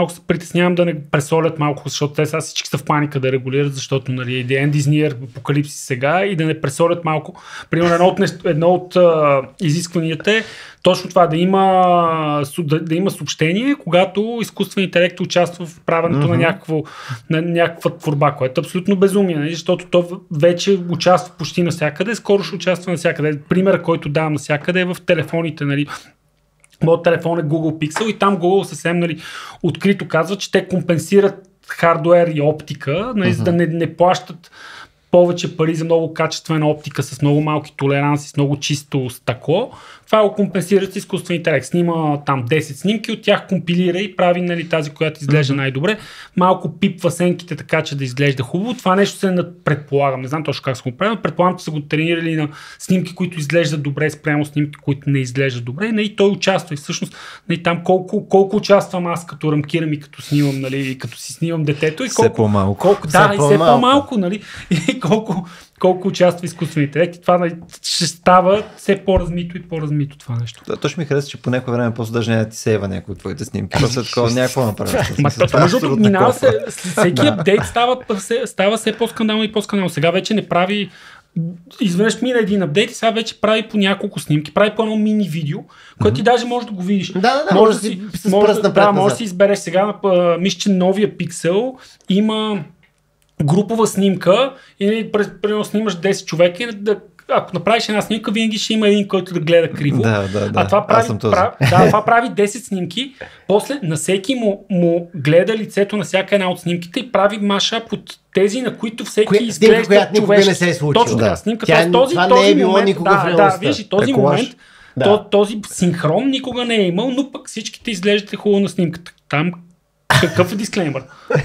притеснявам да не пресолят малко, защото те сега всички са в паника да регулират, защото нали, The End is Near, апокалипсис сега и да не пресолят малко. Примерно едно от, едно от а, изискванията е точно това, да има, да, да има съобщение, когато изкуствен интелект участва в правенето mm-hmm. на, някакво, на някаква творба, което е абсолютно безумие, нали? Защото то вече участва почти навсякъде, скоро ще участва навсякъде. Пример, който давам навсякъде е в телефоните, нали? Моят телефон е Google Pixel и там Google съвсем нали, открито казва, че те компенсират хардуер и оптика, нали, за mm-hmm. да не, не плащат повече пари за много качествена оптика с много малки толеранси, с много чисто стъкло. Това го компенсира с изкуствен интелект. Снима там десет снимки, от тях компилира и прави нали, тази, която изглежда mm-hmm. най-добре. Малко пипва сенките така, че да изглежда хубаво. Това нещо се предполагам, не знам точно как са го правили, но предполагам, че са го тренирали на снимки, които изглеждат добре, спрямо снимки, които не изглеждат добре. И той участва и всъщност нали, там колко, колко участвам аз като рамкирам и като снимам, нали, като си снимам детето. И колко, все по-малко. Колко, да, все и все по-малко. по-малко нали, и колко, колко участва изкуствен интелект. И това нали, ще става все по-размито и по-размито това нещо. Да, точно ми хареса, че по някое време просто даже не да ти сейва някои от твоите снимки. Просто такова някакво направи. Защото минава се, всеки апдейт става, става все по-скандално и по-скандално. Сега вече не прави изведнъж мина един апдейт и сега вече прави по няколко снимки, прави по едно мини видео, което mm-hmm. ти даже можеш да го видиш. Да, да, да, може да си с пръст напред. Да, може да си избереш сега, мисля, че новия пиксел има групова снимка и примерно снимаш десет човека и да, ако направиш една снимка, винаги ще има един, който да гледа криво. Да, да, да. А това прави, прав, да, това прави десет снимки, после на всеки му, му гледа лицето на всяка една от снимките и прави машап от тези, на които всеки Коя, изглежда човешки. Не се е случило. Точно да. да, снимка. Тя, този, това този не е било момент, никога да, в реалността. Да, виж, този Такова момент, да. то, този синхрон никога не е имал, но пък всичките изглеждате хубаво на снимката. Там какъв е дисклеймър?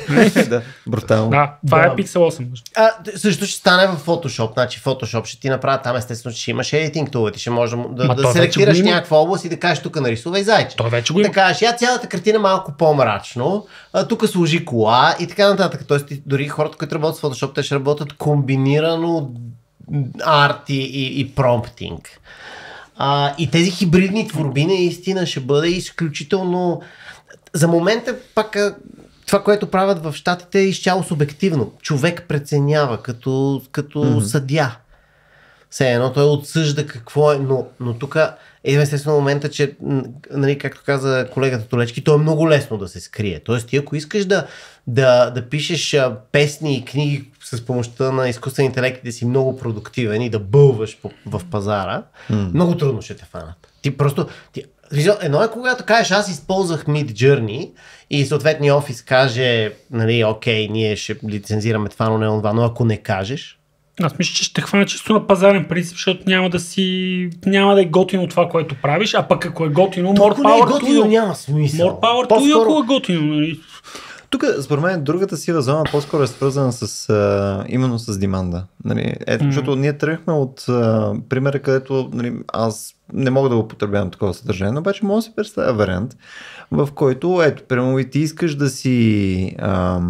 Да, брутално. Да, това да. е Pixel осем. А, също ще стане в Photoshop. Значи Photoshop ще ти направи там естествено, че ще имаш едитинг туловете. Ще можеш да, да, да селектираш някаква област и да кажеш тук нарисувай зайче. Той вече го има. Да кажеш, я цялата картина малко по-мрачно, а, тук сложи кола и така нататък. Тоест дори хората, които работят с Photoshop, те ще работят комбинирано арт и, и, и промптинг. А, и тези хибридни творби наистина ще бъде изключително... За момента пак това, което правят в щатите е изцяло субективно. Човек преценява като, като mm-hmm. съдия. Все едно той отсъжда какво е, но, но тук е естествено момента, че, нали, както каза колегата Толечки, то е много лесно да се скрие. Тоест ти ако искаш да, да, да пишеш песни и книги с помощта на изкуствен интелект и да си много продуктивен и да бълваш по, в пазара, mm. много трудно ще те фанат. Ти просто... Ти, едно е когато кажеш, аз използвах Mid Journey и съответния офис каже, нали, окей, ние ще лицензираме това, но не онова, но ако не кажеш... Аз мисля, че ще хвана чисто на пазарен принцип, защото няма да си... няма да е готино това, което правиш, а пък ако е готино, more power power е готино, няма смисъл. More power to you, ако е готино. Нали? Тук, според мен, другата сива зона по-скоро е свързана с, а, именно с деманда. Нали? Ето, mm-hmm. защото ние тръгнахме от а, примера, където нали, аз не мога да го потребявам такова съдържание, но обаче мога да си представя вариант, в който, ето, примерно и ти искаш да си... А,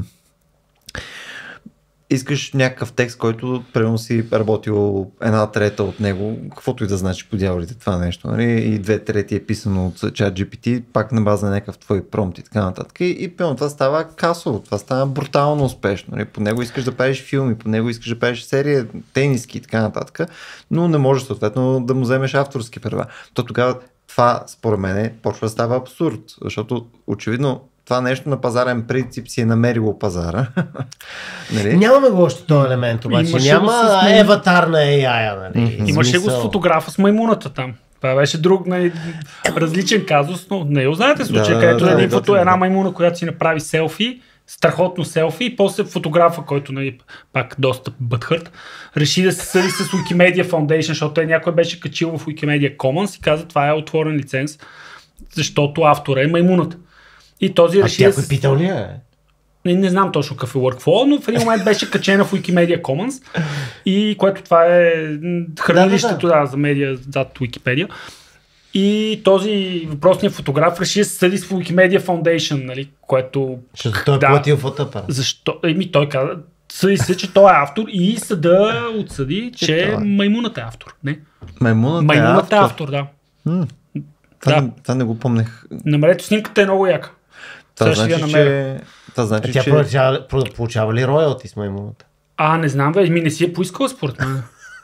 искаш някакъв текст, който примерно си работил една трета от него, каквото и да значи по дяволите това нещо, нали? И две трети е писано от ChatGPT, пак на база на някакъв твой промпт и така нататък. И, и примерно това става касово, това става брутално успешно. Нали? По него искаш да правиш филми, по него искаш да правиш серия, тениски и така нататък, но не можеш съответно да му вземеш авторски права. То тогава това според мен почва да става абсурд, защото очевидно това нещо на пазарен принцип си е намерило пазара. Нали? Нямаме го още този елемент, обаче. Имаше няма с... аватар на ей ай. Нали? Mm-hmm. Имаше го с фотографа с маймуната там. Това беше друг нали, различен казус, но не го знаете случай, да, където да, нали, да, фото, да, една да. маймуна, която си направи селфи, страхотно селфи и после фотографа, който нали, пак доста бътхърт, реши да се съди с Wikimedia Foundation, защото той някой беше качил в Wikimedia Commons и каза това е отворен лиценз, защото автора е маймуната. И този а реши някой да питал ли е? Не, не знам точно какъв е workflow, но в един момент беше качена в Wikimedia Commons и което това е хранилището да, да, да. Да, за медиа зад Wikipedia. И този въпросният фотограф реши да се съди с Wikimedia Foundation, нали, което... Защото той е да, платил фотоапарат. Защо? Еми той каза, съди се, че той е автор и съда отсъди, че, че маймуната е автор. Не? Маймуната, маймуната е автор, автор да. М- това, да. Не, това не го помнех. Намерето снимката е много яка. Това значи, че... Това значи, тя че... получава, получава ли роялти с маймуната? А, не знам, бе, ми не си е поискала според мен.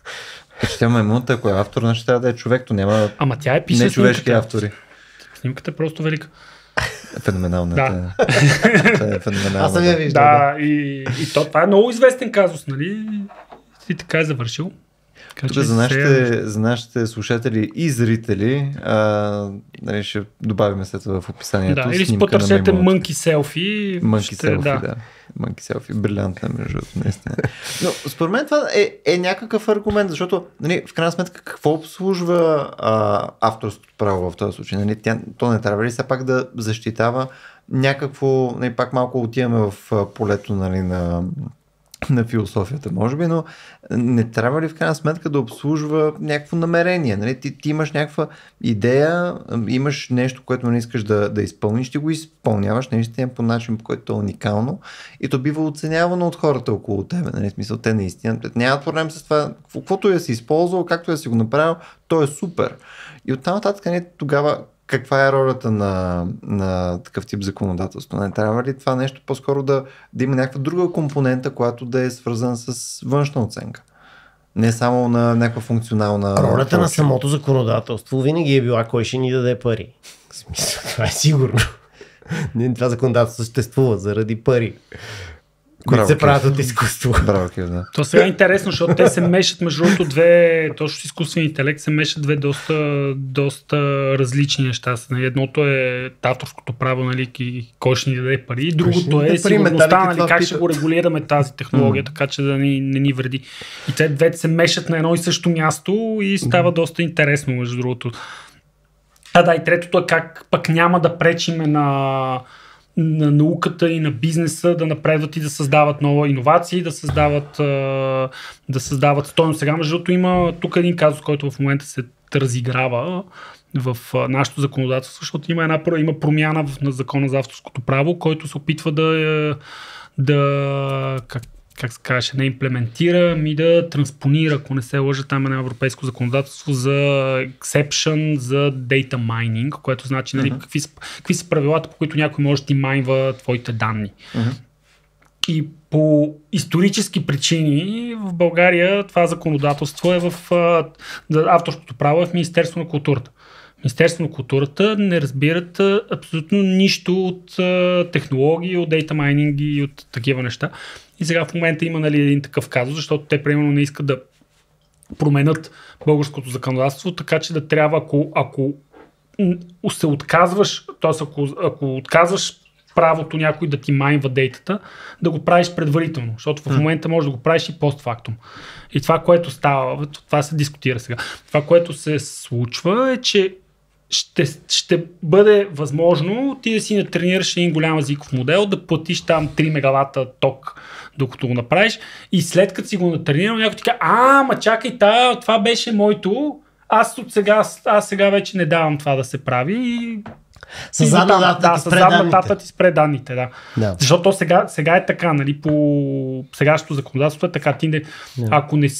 Че тя маймуната, ако е автор, значи трябва да е човек, то няма... Ама тя е писа не човешки снимката. автори. Снимката е просто велика. Феноменална. Да. Е феноменална. Аз съм я виждал. Да, да. И, и то, това е много известен казус, нали? И така е завършил. Тук за нашите, за нашите слушатели и зрители, а, нали, ще добавим след това в описанието. Да, или си потърсете мънки селфи. Мънки ще, селфи, да. да. Мънки селфи, брилянтна между другото, наистина. Но според мен това е, е някакъв аргумент, защото нали, в крайна сметка какво обслужва а, авторското право в този случай? Нали, тя, то не трябва ли все пак да защитава някакво, нали, пак малко отиваме в полето нали, на на философията, може би, но не трябва ли в крайна сметка да обслужва някакво намерение? Нали? Ти, ти имаш някаква идея, имаш нещо, което не искаш да, да изпълниш, ти го изпълняваш наистина по начин, по който е уникално и то бива оценявано от хората около тебе. Нали? В смисъл, те наистина нямат проблем с това, каквото я си използвал, както я си го направил, то е супер. И оттам нататък не, тогава каква е ролята на, на такъв тип законодателство? Не трябва ли това нещо по-скоро да, да има някаква друга компонента, която да е свързана с външна оценка? Не само на някаква функционална... Ролята проча. на самото законодателство винаги е била кой ще ни даде пари. В смисъл, това е сигурно. Това законодателство съществува заради пари, които се правят от изкуство. Браво, Кив, да. То сега е интересно, защото те се мешат между другото две, точно с изкуствен интелект се мешат две доста, доста различни неща. Едното е авторското право, нали, кой ще ни даде пари, другото е сигурността, нали, как ще го регулираме тази технология, mm. така че да ни, не ни вреди. И те двете се мешат на едно и също място и става mm. доста интересно, между другото. А да, и третото е как пък няма да пречиме на на науката и на бизнеса да напредват и да създават нова иновации, да създават, да създават стойност. Сега, между другото, има тук един казус, който в момента се разиграва в нашето законодателство, защото има една има промяна на закона за авторското право, който се опитва да, да как, как се каже, не имплементира, ми да транспонира, ако не се лъжа, там е на европейско законодателство за exception за data mining, което значи, нали, uh-huh. какви, са, какви са правилата, по които някой може да ти майнва твоите данни. Uh-huh. И по исторически причини в България това законодателство е в авторското право е в Министерство на културата. Министерство на културата не разбират абсолютно нищо от технологии, от data mining и от такива неща. И сега в момента има, нали, един такъв казус, защото те примерно не искат да променят българското законодателство, така че да трябва, ако, ако се отказваш, т.е. ако, ако отказваш правото някой да ти майнва дейтата, да го правиш предварително, защото в момента можеш да го правиш и постфактум. И това, което става, това се дискутира сега, това, което се случва е, че Ще, ще бъде възможно ти да си натренираш един голям езиков модел, да платиш там три мегавата ток, докато го направиш и след като си го натренирал, някой ти каже, а, ма чакай, та, това беше моето, аз от сега, аз сега вече не давам това да се прави и... С задна дата ти спре данните. ти спре данните, да. да. Защото сега, сега е така, нали, по сегашното законодателство е така, ти не, да. Ако не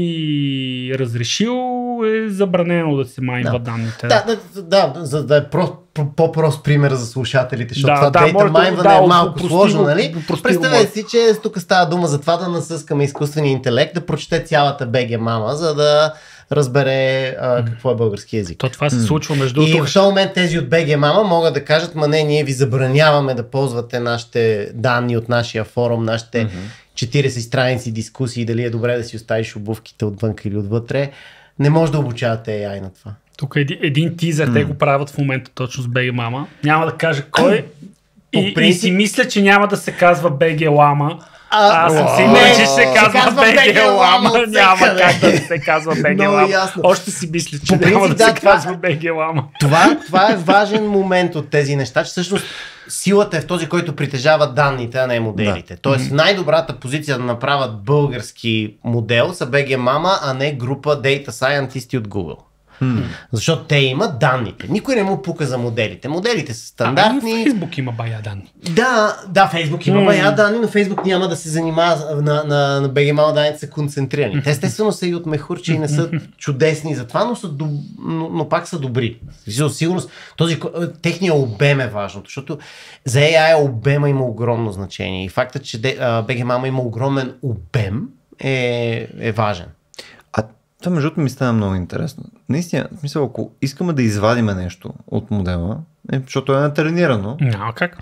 си разрешил, е забранено да се майнва да. данните. Да, да, да, да, за да е про, про, по-прост пример за слушателите, защото да, това да, дейта майнване да, е малко прости, сложно, нали? Представете си, че тук става дума за това да насъскаме изкуствения интелект, да прочете цялата би джи мама, за да разбере а, какво е български език. То това се случва между другото. И в този момент тези от би джи мама могат да кажат, ма не, ние ви забраняваме да ползвате нашите данни от нашия форум, нашите mm-hmm. четирийсет страници дискусии, дали е добре да си оставиш обувките отвън или отвътре. Не може да обучавате ей ай на това. Тук един, един тизър, mm. те го правят в момента точно с би джи мама. Няма да кажа кой. и, принцип... и си мисля, че няма да се казва би джи Lama. А, аз съм сигурен, че ще се казва би джи Lama. Няма как да се казва би джи Lama. Още си мисля, че принцип, няма да, да се това, казва би джи Lama. Това, това е важен момент от тези неща, че всъщност силата е в този, който притежава данните, а не моделите. Да. Тоест mm-hmm. най-добрата позиция да направят български модел са би джи Mama, а не група Data Scientist от Google. Hmm. Защото те имат данните. Никой не му пука за моделите. Моделите са стандартни. А, Фейсбук има бая данни. Да, да, Фейсбук има Mm. бая данни, но Фейсбук няма да се занимава на, на, на би джи Мал данните са концентрирани. Те естествено са и от мехурче и не са чудесни за това, но, са доб... но, но пак са добри. Със сигурност този, техният обем е важното, защото за ей ай обема има огромно значение и фактът, че би джи Мал има огромен обем е, е важен. А това между другото ми стана много интересно. Наистина, в смисъл, ако искаме да извадиме нещо от модела, е, защото е натренирано. Няма как.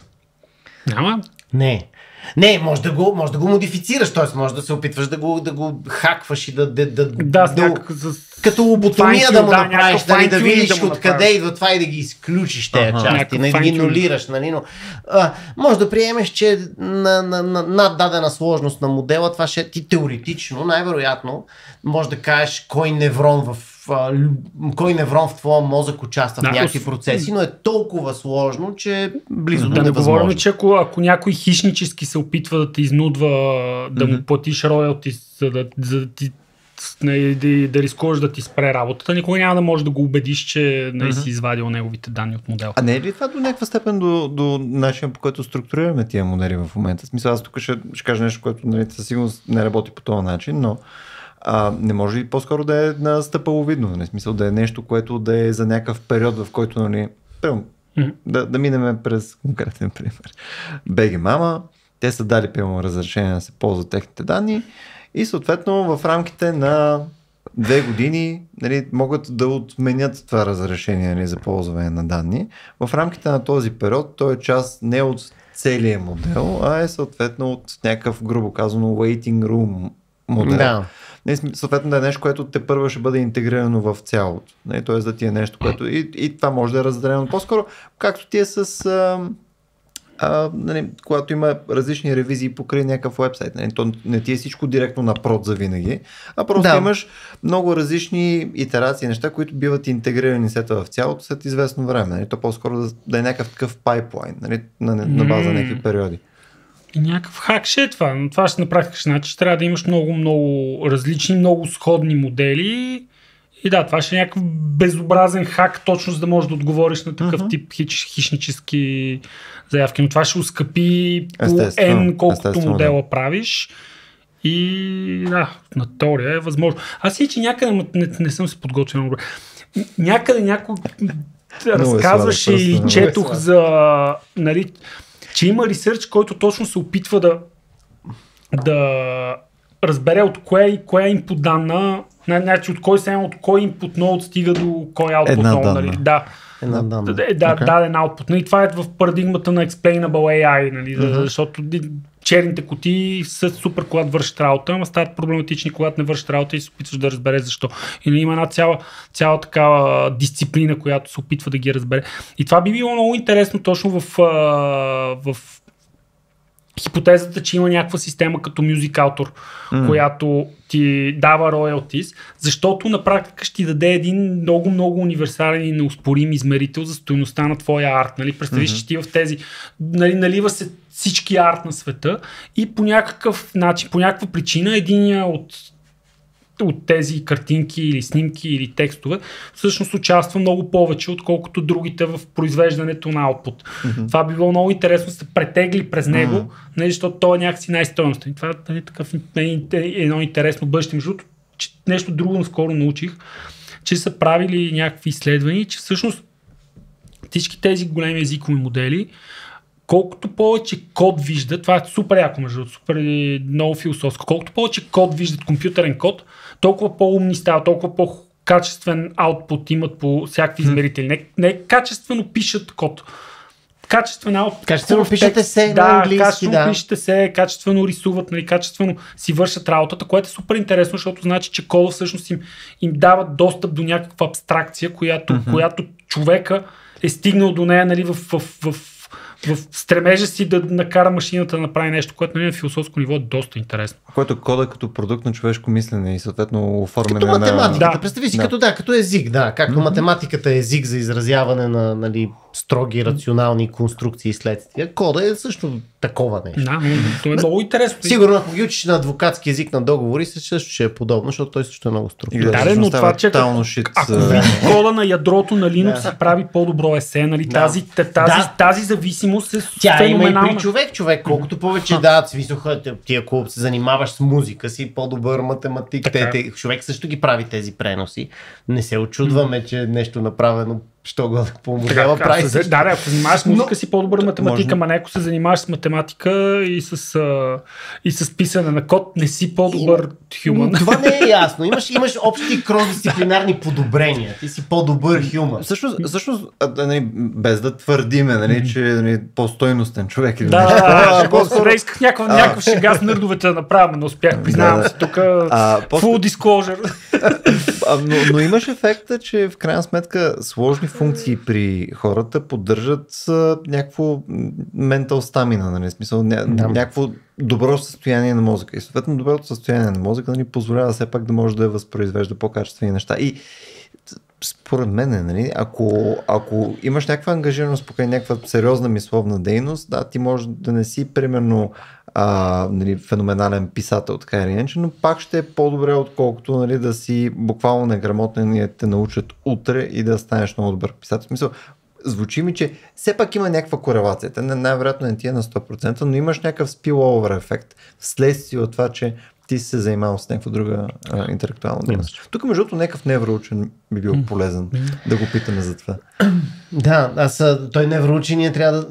Няма. Не. Не, може да го, може да го модифицираш, т.е. може да се опитваш да го, да го хакваш и да... да, да, Да, да някак, с... като лоботомия да му да, направиш, нали, да видиш да откъде идва това и да ги изключиш тези Ага. части, нали, да ги нулираш. Нали, но, а, може да приемеш, че на, на, на, над дадена сложност на модела, това ще ти теоретично, най-вероятно, може да кажеш кой неврон в а, кой неврон в твоя мозък участва Да, в някакви ос- процеси, но е толкова сложно, че е близо до Да не невъзможно. говорим, че ако, ако някой хищнически се опитва да те изнудва да му Мгм. платиш роялти, за да, за да ти да, да, да рискуваш да ти спре работата, никога няма да можеш да го убедиш, че не си извадил неговите данни от модела. А не е ли това до някаква степен до, до начина, по който структурираме тия модели в момента? В смисъл, аз тук ще, ще кажа нещо, което, нали, със сигурност не работи по този начин, но а, не може ли по-скоро да е на стъпаловидно? Нали? В смисъл да е нещо, което да е за някакъв период, в който, нали, прямо, Мгм. да, да минем през конкретен пример. би джи Mama, те са дали пълно разрешение да се ползват техните данни и съответно в рамките на две години, нали, могат да отменят това разрешение, нали, за ползване на данни. В рамките на този период той е част не от целия модел, а е съответно от някакъв, грубо казано, waiting room модел. Да. Не, съответно да е нещо, което те първо ще бъде интегрирано в цялото. Не, т.е. да ти е нещо, което и, и това може да е разделено по-скоро, както ти е с... А, а, нали, когато има различни ревизии покрай някакъв уебсайт. Нали, то не ти е всичко директно на прод за винаги, а просто Да. имаш много различни итерации, неща, които биват интегрирани сета в цялото след известно време. Нали, то по-скоро да, да е някакъв такъв пайплайн, нали, на, на база на някакви периоди. И някакъв хак ще е това, но това ще на практика ще значи, че трябва да имаш много, много различни, много сходни модели. И да, това ще е някакъв безобразен хак, точно за да можеш да отговориш на такъв Мгм. тип хич, хищнически заявки. Но това ще ускъпи по Естествено, N колкото естествено, модела правиш. И да, на теория е възможно. Аз и че някъде, ма не, не съм се подготвил. много. Някъде някой разказваше сладък, или просто много е четох сладък. за, нали, че има ресърч, който точно се опитва да да разбере от кое, коя input данна, значи от кой сем, от кой input node стига до кой output Една node. данна. Нали? Да. Една данна. Да, да, Okay. даден output. Нали? Това е в парадигмата на explainable ей ай, нали? Mhm. Защото ди- черните кутии са супер, когато вършат работа, ама стават проблематични, когато не вършат работа и се опитваш да разбереш защо. И нали, има една цяла, цяла такава дисциплина, която се опитва да ги разбере. И това би било много интересно точно в, а, в хипотезата, че има някаква система като MusicAutor, М. която ти дава royalties, защото на практика ще ти даде един много, много универсален и неоспорим измерител за стойността на твоя арт. Нали? Представиш, Мгм. че ти в тези, нали, налива се всички арт на света и по някакъв начин, по някаква причина единия от от тези картинки или снимки или текстове, всъщност участва много повече, отколкото другите в произвеждането на output. Мгм. Това би било много интересно да се претегли през него, Мгм. нали, защото той е някакси най-стойностен. Това е такъв, едно интересно бъдеще. Между другото, че нещо друго наскоро научих, че са правили някакви изследвания, че всъщност всички тези големи езикови модели, колкото повече код виждат, това е супер яко, между другото, супер много философско, колкото повече код виждат, компютърен код, толкова по-умни стават, толкова по-качествен аутпут имат по всякакви измерители. Не, не качествено пишат код. Качествен аутпут. Качествено пишете се на да, английски, качествено да. пишете се, качествено рисуват, нали, качествено си вършат работата, което е супер интересно, защото значи, че кода всъщност им, им дава достъп до някаква абстракция, която, Мгм. която човека е стигнал до нея, нали, в, в, в, в стремежа си да накара машината да направи нещо, което, нали, на философско ниво е доста интересно. Който кода като продукт на човешко мислене и съответно оформяне Като математиката, Да. представи си, Да. като, да, като език, да, както Мгм. математиката е език за изразяване на, нали, строги, рационални конструкции и следствия. Кода е също такова нещо. Да, но това е много интересно. Сигурно, ако ги учиш на адвокатски език на договори, също ще е подобно, защото той също е много структурен. Да, но това, че ако, ако види кода на ядрото на Linux да. Се прави по-добро есе, нали? Да. Тази, тази, да. тази зависимост е тя феноменална. Има и при човек, човек. Колкото повече да, смисъл, ти ако се занимаваш с музика си, по-добър математик, те, те, човек също ги прави тези преноси. Не се очудваме, че нещо направено що го по модела прави. Да, да, ако се занимаваш с музика, но, си по-добър математика, ама ако се занимаваш с математика и с, а, и с писане на код, не си по-добър хюман. Това не е ясно. Имаш, имаш общи кросдисциплинарни подобрения. Ти си по-добър хюман. Всъщност, всъщност нали, без да твърдиме, нали, че нали, по-стойностен човек. Или да, да, по-скоро исках някакъв, някакъв шега с нърдовете да направя, но успях, признавам си тук full disclosure. но, но имаш ефекта, че в крайна сметка сложни функции при хората поддържат а, някакво ментал стамина, нали, смисъл, ня, да. някакво добро състояние на мозъка. И съответно доброто състояние на мозъка нали, позволява все пак да може да възпроизвежда по-качествени неща. И според мен, нали, ако, ако имаш някаква ангажираност покрай някаква сериозна мисловна дейност, да, ти може да не си примерно а, нали, феноменален писател, така или иначе, но пак ще е по-добре, отколкото нали, да си буквално неграмотен и те научат утре и да станеш много добър писател. В смисъл, звучи ми, че все пак има някаква корелация. Те най-вероятно не ти е на сто процента, но имаш някакъв spillover ефект вследствие от това, че ти си се занимавал с някаква друга а, интелектуална дейност. Тук между другото някакъв невроучен би бил полезен да го питаме за това. Да, аз той невроучен ние трябва да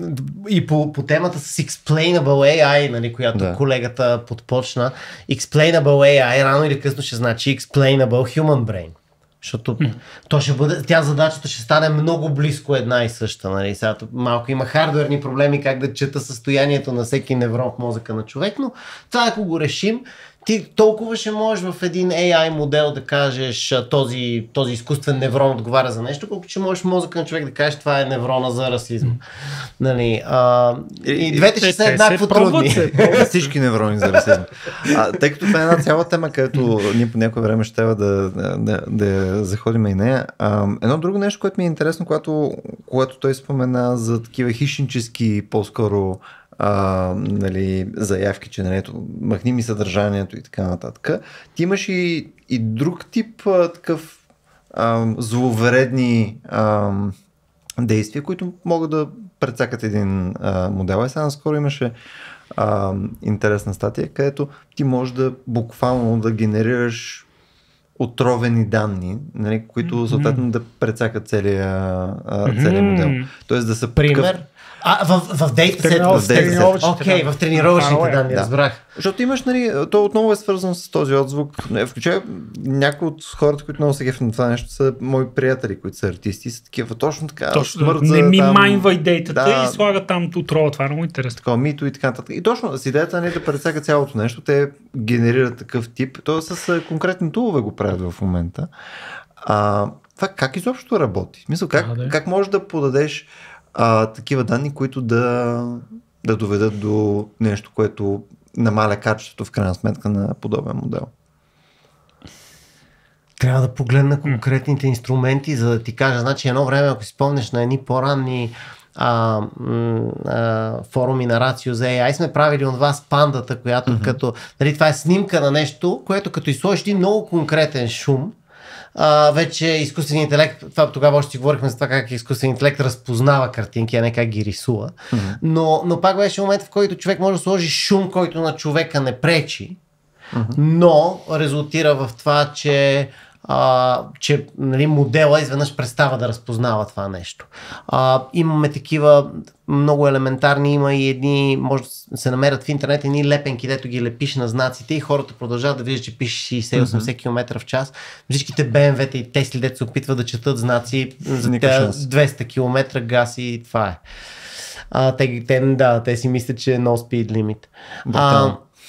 и по, по темата с Explainable ей ай, нали, която да. Колегата подпочна. Explainable ей ай рано или късно ще значи Explainable Human Brain. Защото mm. то ще бъде, тя задачата ще стане много близко една и съща. Нали? Сега, малко има хардуерни проблеми как да чета състоянието на всеки неврон в мозъка на човек, но това ако го решим, ти толкова ще можеш в един ей ай модел да кажеш този, този изкуствен неврон отговаря за нещо, колкото ще можеш в мозъка на човек да кажеш това е неврона за расизм. Нали, а, и, и двете ще са еднакво трудни. Всички неврони за расизм. А, тъй като това е една цяла тема, където ние по някое време ще трябва да, да, да заходим и нея. А, едно друго нещо, което ми е интересно, когато, когато той спомена за такива хищнически по-скоро А, нали, заявки, че нали, махни ми съдържанието и така нататък. Ти имаш и, и друг тип а, такъв а, зловредни а, действия, които могат да прецакат един а, модел. И сега наскоро имаше а, интересна статия, където ти можеш да буквално да генерираш отровени данни, нали, които съответно да прецакат целия, а, целия модел. Тоест да са пример. А, в, в дейтасет, в тренировъчните Окей, в тренировъчните данни, да. Разбрах. Защото имаш, нали, то отново е свързано с този отзвук. Включая някои от хората, които много се гефят на това нещо, са мои приятели, които са артисти, са такива точно така. Точно, не ми там, майнвай дейтата да, и слага там отрова, това е много интересно. Такова мито и така нататък. И точно с идеята не да прецака цялото нещо, те генерират такъв тип, то с конкретни тулове го правят в момента. А, това как изобщо работи? Мисля, как, а, да. как можеш да подадеш А, такива данни, които да, да доведат до нещо, което намаля качеството в крайна сметка на подобен модел? Трябва да погледна конкретните инструменти, за да ти кажа. Значи едно време, ако си спомнеш на едни по-ранни а, а, форуми на Ratio за ей ай, сме правили от вас пандата, която mm-hmm. като, нали, това е снимка на нещо, което като изсложиш един много конкретен шум, Uh, вече изкуственият интелект, това, тогава още си говорихме за това как изкуственият интелект разпознава картинки, а не как ги рисува. Mm-hmm. Но, но пак беше момент, в който човек може да сложи шум, който на човека не пречи, mm-hmm. но резултира в това, че, а, че нали, модела изведнъж престава да разпознава това нещо. А, имаме такива много елементарни, има и едни, може да се намерят в интернет едни лепенки, дето ги лепиш на знаците и хората продължават да виждат, че пише шейсет до осемдесет километра в час. Всичките Б М В-та и Тесли, дето се опитват да четат знаци за тези двеста километра газ и това е. А, те, те, да, те си мислят, че е no speed limit. А,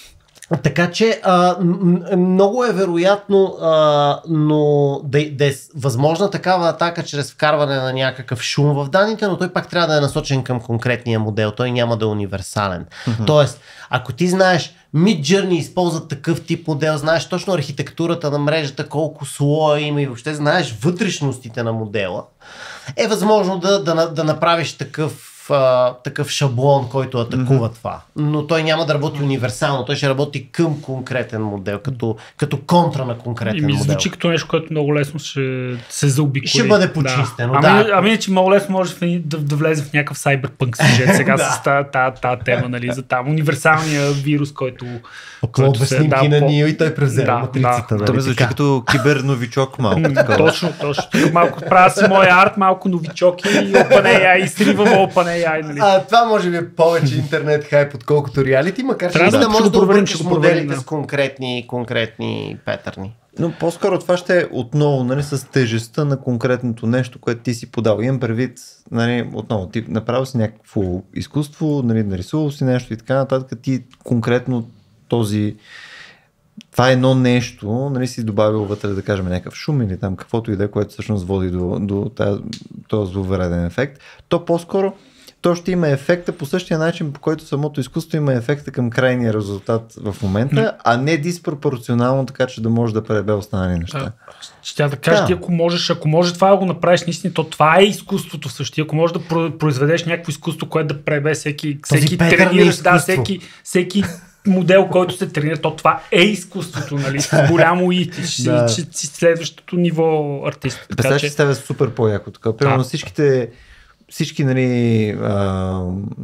Така че а, м- много е вероятно, а, но да, да е възможна такава атака чрез вкарване на някакъв шум в данните, но той пак трябва да е насочен към конкретния модел. Той няма да е универсален. Mm-hmm. Тоест, ако ти знаеш, Midjourney използват такъв тип модел, знаеш точно архитектурата на мрежата, колко слоя има и въобще знаеш вътрешностите на модела, е възможно да, да, да направиш такъв Uh, такъв шаблон, който атакува mm-hmm. това. Но той няма да работи универсално, той ще работи към конкретен модел, като, като контра на конкретен и ми модел. Звучи като нещо, което много лесно ще се заобиколи. Ще бъде почистено, да. да. Ами, ами че много лесно може да, да влезе в някакъв сайбърпънк сюжет сега с тази тема, нали, за там универсалния вирус, който... Поклопа снимки на Нио и той превзема да, матрицата. Да. Това звучи като киберновичок малко. Точно, точно. Малко правя си моя арт, малко новичок и OpenAI, и сривам OpenAI. Нали. А, това може би е повече интернет хайп, отколкото реалити, макар че да, да може да объркаш моделите да. с конкретни, конкретни петърни. Но по-скоро това ще е отново, нали, с тежестта на конкретното нещо, което ти си подал. Имам предвид, нали, отново, ти направил си някакво изкуство, нали, нарисувал си нещо и така нататък, ти конкретно този, това е едно нещо, нали, си добавил вътре, да кажем, някакъв шум или там каквото и да е, което всъщност води до, до този зловреден ефект, то по-скоро то ще има ефекта по същия начин, по който самото изкуство има ефекта към крайния резултат в момента, а не диспропорционално, така че да може да пребе останали неща. Да. Ще тя да кажа, да. Ти ако можеш, ако можеш това да го направиш наистина, то това е изкуството също. Ако можеш да произведеш някакво изкуство, което да пребе всеки, всеки тренираш, да, всеки, всеки модел, който се тренира, то това е изкуството, нали? С голямо и ти да. си следващото ниво артист. Представяш, че става супер по-яко. Така, примерно всичките Всички, нали, а,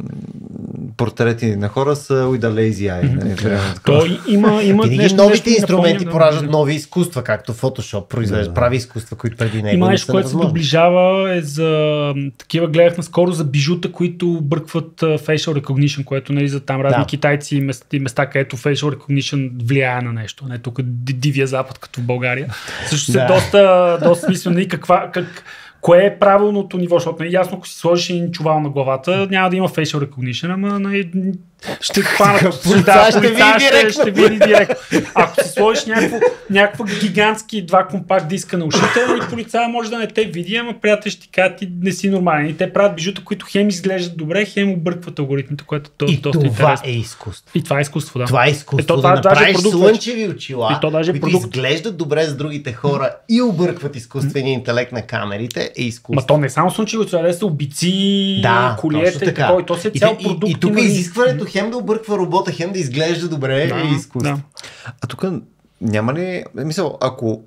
портрети на хора са with a lazy eye. Нали, То има, има нещо, новите нещо инструменти пораждат нови изкуства, както Photoshop произвежда, да. прави изкуства, които преди него има нещо, което се доближава, е за такива, гледах наскоро за бижута, които бъркват facial recognition, което, нали, за там разни да. китайци и места, места, където facial recognition влияе на нещо. Не тук дивия запад, като в България. Също се доста, доста смислено, нали, каква, как кое е правилното ниво, защото, нали, ясно, ако си сложиш един чувал на главата, няма да има facial recognition, ама, нали, ще хванат. Да, ще види директно. Ще види директно. Ако си сложиш някакво, някакво гигантски два компакт диска на ушите, и полицая може да не те види, ама приятели ще ти кажат, ти не си нормален. И те правят бижута, които хем изглеждат добре, хем объркват алгоритмите, което е доста интересно. И това е изкуство. И това е изкуство, да. Това е изкуство. Ето, да направиш слънчеви очила, които продукт. изглеждат добре с другите хора и объркват изкуствения интелект на камерите, е изкуство. Ма то не само слънчеви очила, да са обици, да, колиете, и такова. И то се е цял продукт. И, и, и тук изискването хем да обърква робота, хем да изглежда добре, да, е изкуство. Да. А тук няма ли, мисъл, ако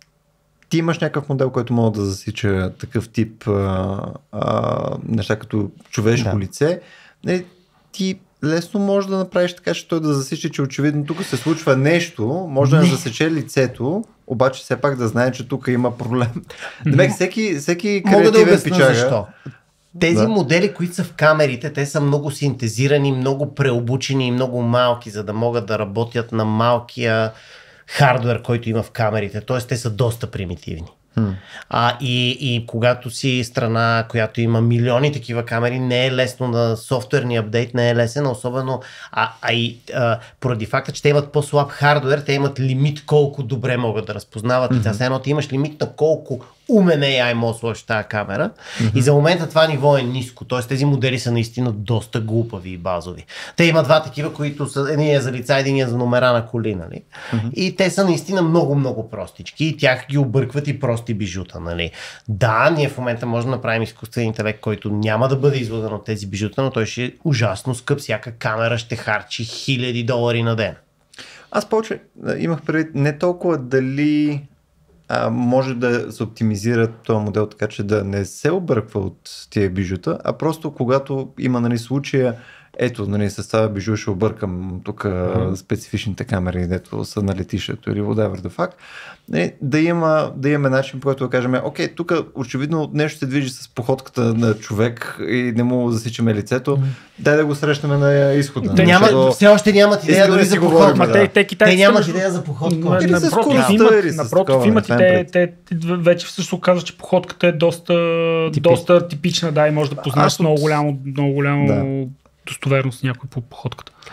ти имаш някакъв модел, който може да засича такъв тип а, а, неща като човешко да. лице, не, ти лесно може да направиш така, че той да засича, че очевидно тук се случва нещо, може да не засече лицето, обаче все пак да знае, че тук има проблем. Демек, всеки, всеки креативен да пичага. Защо. Тези да. модели, които са в камерите, те са много синтезирани, много преобучени и много малки, за да могат да работят на малкия хардуер, който има в камерите. Тоест, те са доста примитивни. Hmm. А, и, и когато си страна, която има милиони такива камери, не е лесно на софтуерния апдейт, не е лесен, особено а, а и а, поради факта, че те имат по-слаб хардуер, те имат лимит колко добре могат да разпознават mm-hmm. лица. Едно ти имаш лимит на колко умен Ей Ай може да сложиш тази камера mm-hmm. и за момента това ниво е ниско, т.е. тези модели са наистина доста глупави и базови. Те има два такива, които са един е за лица, един е за номера на коли, нали? Mm-hmm. И те са наистина много-много простички и тях ги объркват и прости бижута, нали? Да, ние в момента можем да направим изкуствен интелект, който няма да бъде изводен от тези бижута, но той ще е ужасно скъп, всяка камера ще харчи хиляди долари на ден. Аз повече имах предвид не толкова дали а, може да се оптимизира този модел така, че да не се обърква от тия бижута, а просто когато има, нали, случая, ето, нали, с това бижу ще объркам тук mm-hmm. специфичните камери, дето са на летището или whatever the fuck, нали, да, има, да имаме начин, по който да кажем, окей, тук очевидно нещо се движи с походката на човек и не му засичаме лицето, mm-hmm. дай да го срещнем на изхода. Те няма, защото... Все още нямат идея дори за походка. Да. Те, те, те, те нямат идея за походка. Или с скоростта, или с напротив, имат и те, те, те вече всъщност оказва, че походката е доста, доста типична, да, и може да познаеш много голямо, много голямо да. достоверност някой по походката.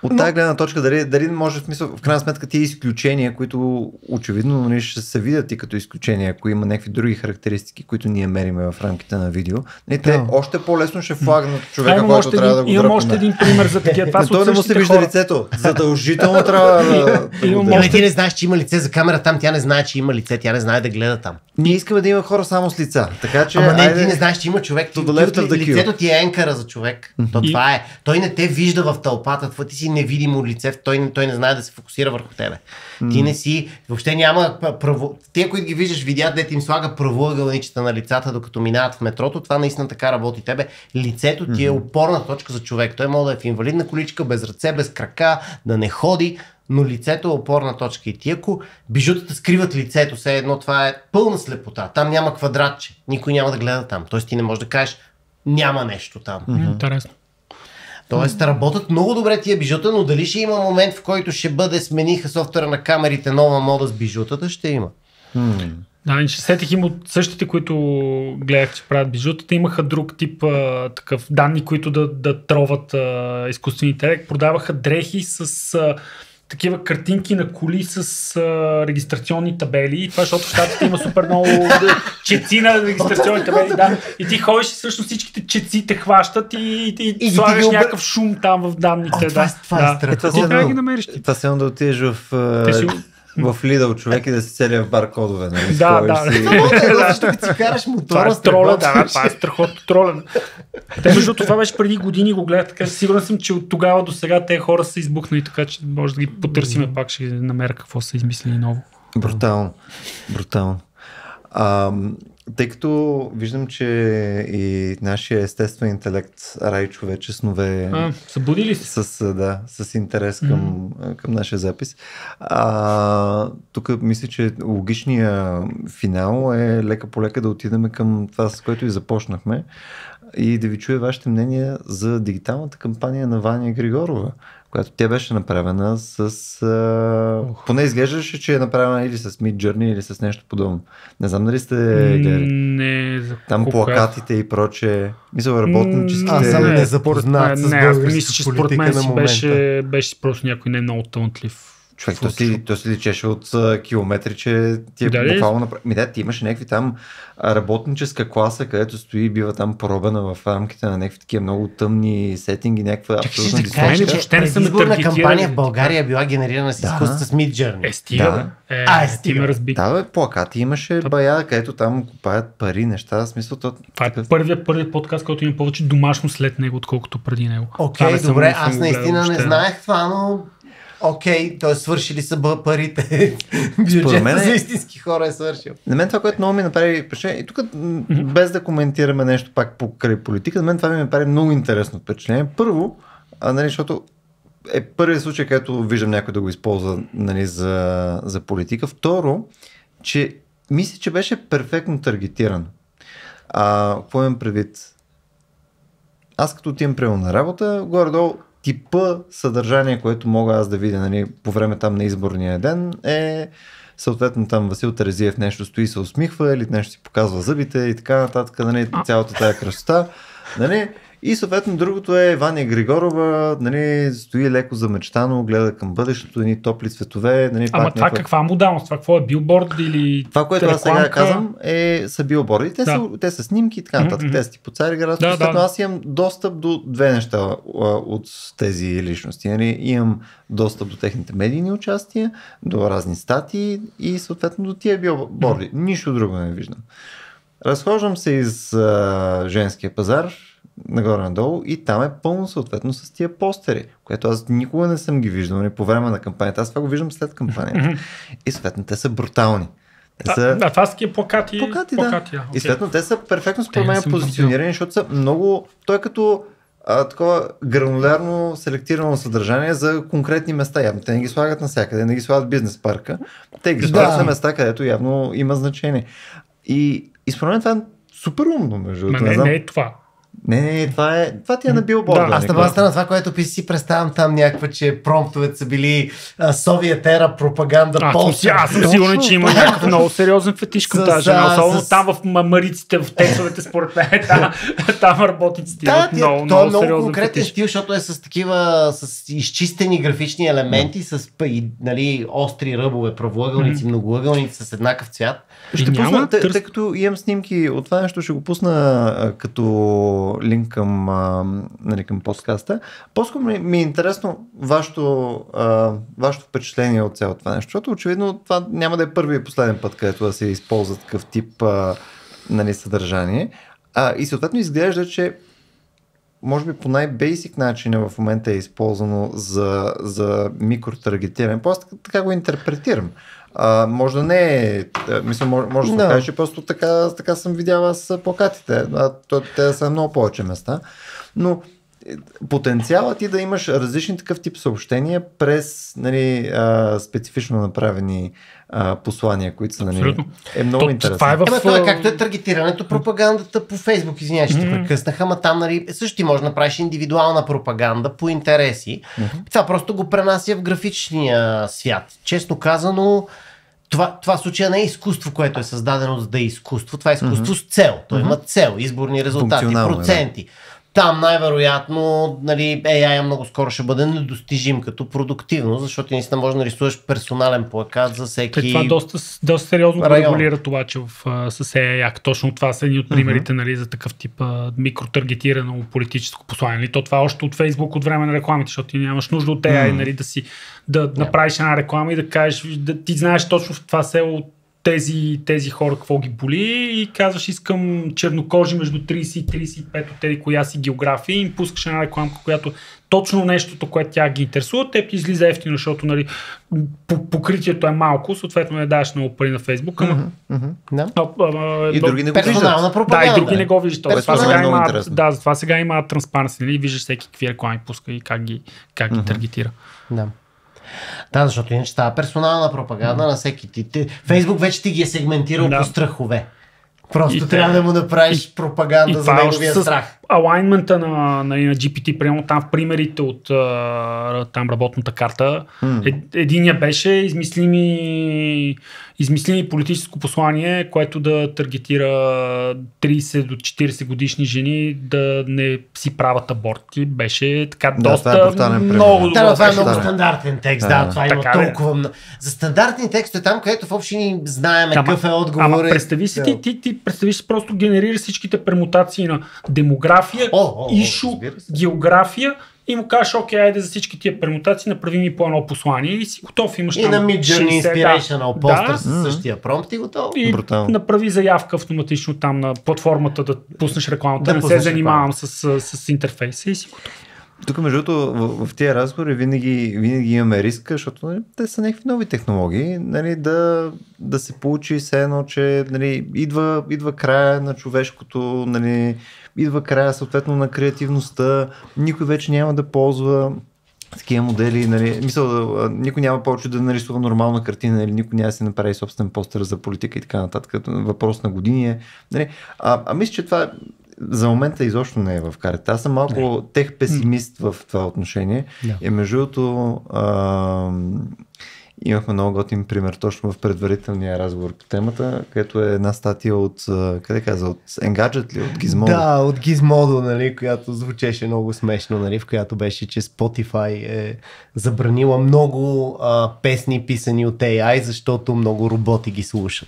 От тази гледна точка, дали, дали може в смисъл, в крайна сметка тия изключения, които очевидно нали, ще се видят и като изключения, ако има някакви други характеристики, които ние мериме в рамките на видео, нали, те да. още по-лесно ще флагнат човека, а, който трябва един, да го дръпне. Имам още един пример за такива. Това той не му се вижда лицето. Задължително трябва да... Ама ти не знаеш, че има лице за камера там, тя не знае, че има лице, тя не знае да гледа там. Ние искаме да има хора само с лица. Така че, Ама не, айде... ти не знаеш, че има човек. Ти, ти, лицето ти е енкара за човек. Mm-hmm. То това е. Той не те вижда в тълпата. Това ти си невидимо лице. Той, той не знае да се фокусира върху тебе. Mm-hmm. Ти не си. Въобще няма право. Те, които ги виждаш, видят, дете им слага правоъгълничета на лицата, докато минават в метрото. Това наистина така работи тебе. Лицето ти е опорна точка за човек. Той може да е в инвалидна количка, без ръце, без крака, да не ходи. Но лицето е опорна точка и ти ако бижутата скриват лицето, все едно това е пълна слепота, там няма квадратче, никой няма да гледа там, т.е. ти не можеш да кажеш няма нещо там. Mm-hmm. Интересно. Тоест работят много добре тия бижута, но дали ще има момент, в който ще бъде смениха софтуера на камерите, нова мода с бижутата, ще има. Mm. Да, ще сетих им от същите, които гледах, че правят бижутата, имаха друг тип а, такъв данни, които да, да троват а, изкуствен интелект. Продаваха дрехи с а, такива картинки на коли с а, регистрационни табели. И това, защото в щатите има супер много чеци на регистрационни табели. Да. И ти ходиш и всъщност всичките чеци те хващат и, и, и, и слагаш ти някакъв шум там в данните. О, това, да. това е страх. Ти трябва да ги намериш. Това се да отидеш в... в Lidl човек и да си целия в баркодове. Нали? Да, да. Си... Защото ти караш мотора. Това е тролен, да, това е страхотно тролен. Те, между това беше преди години го гледах, така сигурен съм, че от тогава до сега те хора са избухнали, така че може да ги потърсиме пак, ще намеря какво са измислили ново. Брутално. Брутално. А, тъй като виждам, че и нашия естествен интелект Райчо вече снове а, събудили се? С, да, с интерес към, mm-hmm. към нашия запис. А, тук мисля, че логичният финал е лека по лека да отидем към това, с което и започнахме и да ви чуя вашите мнения за дигиталната кампания на Ваня Григорова, която тя беше направена с... А... Поне изглеждаше, че е направена или с Midjourney, или с нещо подобно. Не знам дали сте гледали. Не, за там плакатите и проче. Мисля, работническите... Аз съм не запознат с българската политика на момента. Беше, беше просто някой не много талантлив. Човек, то си, то си личеше от uh, километри, че ти е да, буквално направи. Ми да, ти имаше някакви там работническа класа, където стои и бива там поробена в рамките на някакви такива много тъмни сетинги, някаква абсолютно дистопия. Че предизборна кампания в България е била генерирана с изкуство да. С Midjourney. Е, стига. Да. Е, а, е, стига. Разби. Да, бе, плакати имаше да. Бая, където там купаят пари, неща, в смисъл. То... Това е първият, първият подкаст, който има повече домашно след него, отколкото преди него. Окей, okay, добре, аз наистина не знаех това, но... Окей, okay, т.е. свършили са парите. Бюджетът мен... за истински хора е свършил. На мен това, което много ми направи впечатление, и тук mm-hmm. без да коментираме нещо пак покрай политика, на мен това ми направи много интересно впечатление. Първо, а, нали, защото е първият случай, където виждам някой да го използва нали, за, за политика. Второ, че мисля, че беше перфектно таргетиран. А, какво имам предвид? Аз като отивам прямо на работа, горе-долу типа съдържание, което мога аз да видя нали, по време там на изборния ден е съответно там Васил Терезиев нещо стои и се усмихва или нещо си показва зъбите и така нататък, нали, цялата тая красота. Нали. И съответно другото е Ваня Григорова, нали, стои леко замечтано, гледа към бъдещето, едни топли цветове. Нали, Ама това някаква... каква модалност? Това какво е билборд или това, което аз сега казвам е са билборди. Те, да. са, те са снимки и така нататък. Mm-hmm. Те са ти по Цариград. Да, да. Аз имам достъп до две неща от тези личности. Нали. Имам достъп до техните медийни участия, до разни статии и съответно до тия билборди. Mm-hmm. Нищо друго не виждам. Разхождам се из а, женския пазар, нагоре-надолу и там е пълно съответно с тия постери, което аз никога не съм ги виждал не по време на кампанията. Аз това го виждам след кампанията. Mm-hmm. И съответно те са брутални. Те да, са... да, това са такива плакати. Плакати, плакати да. Okay. И съответно те са перфектно според мен позиционирани, защото са много... Той е като а, такова гранулярно селектирано съдържание за конкретни места. Явно те не ги слагат навсякъде, не ги слагат в бизнес парка. Те ги слагат да. На места, където явно има значение. И, и според мен това е супер умно, между другото. Не, не е това. Не, не, това, е, това ти е на билборда. Да, аз на базата на това, което пи си представям там някаква, че промптовете са били Совиет ера пропаганда. А, полска. Аз съм сигурен, че има някакъв много сериозен фетиш към тази жена. Особено с... там в мариците, в текстовете, според мен, там, там работниците да, имат много, много, много, много сериозен конкретен фетиш. стил, защото е с такива с изчистени графични елементи, mm. с и, нали, остри ръбове, правоъгълници, mm. многоъгълници с еднакъв цвят. Ще няма, пусна, тъй, търс... тъй като имам снимки от това нещо, ще го пусна а, като линк към, а, нали, към подкаста. По-скоро ми, ми е интересно вашето, а, вашето впечатление от цялото това нещо, защото очевидно това няма да е първи и последен път, където да се използва такъв тип а, нали, съдържание. А, и съответно изглежда, че може би по най-бейсик начин в момента е използвано за, за микротаргетиране. Просто така го интерпретирам. А, може да не е, мисля, може, може да се каже, че просто така, така съм видял аз плакатите. А, то, те са много повече места. Но потенциалът ти да имаш различни такъв тип съобщения през, нали, а, специфично направени а, послания, които са, нали, е много то, интересно. Това е в... Ема това е както е таргетирането, пропагандата по Фейсбук, извинявай, ще mm-hmm. те прекъснах, ама там, нали, също ти можеш да направиш индивидуална пропаганда по интереси. Mm-hmm. Това просто го пренася в графичния свят. Честно казано, това, това случая не е изкуство, което е създадено за да е изкуство. Това е изкуство mm-hmm. с цел. Той mm-hmm. има цел, изборни резултати, проценти. Да. Там най-вероятно, нали, ей ай много скоро ще бъде недостижим като продуктивно, защото наистина може да нарисуваш персонален плакат за всеки Те, това доста, доста сериозно го регулира това, че в, с ей ай. Точно това са едни от примерите uh-huh. нали, за такъв тип а, микротаргетирано политическо послание. Нали, то това е още от Фейсбук от време на рекламите, защото ти нямаш нужда от ей ай uh-huh. нали, да, си, да yeah. направиш една реклама и да кажеш, да, ти знаеш точно в това село тези, тези хора какво ги боли и казваш искам чернокожи между трийсет и трийсет и пет от тези коя си география и им пускаш една рекламка, която точно нещото, което тя ги интересува, теб ти излиза ефтино, защото, нали, покритието е малко, съответно не даваш много пари на Фейсбук. Ама... Mm-hmm. Да. А, а, и други не го виждат. Да, и други не го виждат. Това сега има, да, затова сега има транспаrency, нали, виждаш всеки какви реклами пуска и как ги, как mm-hmm. ги таргетира. Да. Да, защото иначе става персонална пропаганда mm. на всеки ти. Фейсбук вече ти ги е сегментирал да. по страхове. Просто и трябва те... да му направиш и, пропаганда и за неговия страх. Алайнмента на, на, на джи пи ти, примерно там в примерите от а, там работната карта, mm. е, единия беше измислими, измислими политическо послание, което да таргетира трийсет до четирийсет годишни жени да не си правят аборти. Беше така да, доста е много добър. Да, това е много стандартен текст. Да, да това така има толкова много. За стандартни текст е там, където въобще ни знаем какъв е отговор. Ама представи си, ти, ти, ти представи си, просто генерираш всичките премутации на демография, о, о, ишу, о, география и му кажеш, окей, айде за всички тия премутации направи ми по едно послание и си готов. Имаш и там на Midjourney Inspirational да, постър да, с същия промпт и готов. И брутално. Направи заявка автоматично там на платформата да пуснеш рекламата. Да не се занимавам с, с, с интерфейса и си готов. Тук, между другото, в, в тия разговори винаги, винаги имаме риска, защото, нали, те са някакви нови технологии, нали, да, да се получи все едно, че, нали, идва, идва края на човешкото, нали, идва края съответно на креативността, никой вече няма да ползва такива модели, нали, мисля, никой няма повече да нарисува нормална картина, нали, никой няма да си направи собствен постер за политика и така нататък, въпрос на години е, нали, а, а мисля, че това за момента изобщо не е в карта. Аз съм малко тех песимист в това отношение. Да. И между другото имахме много готин пример точно в предварителния разговор по темата, където е една статия от, къде каза, от Engadget ли, от Gizmodo? Да, от Gizmodo, нали, която звучеше много смешно, нали, в която беше, че Spotify е забранила много а, песни писани от ей ай, защото много роботи ги слушат.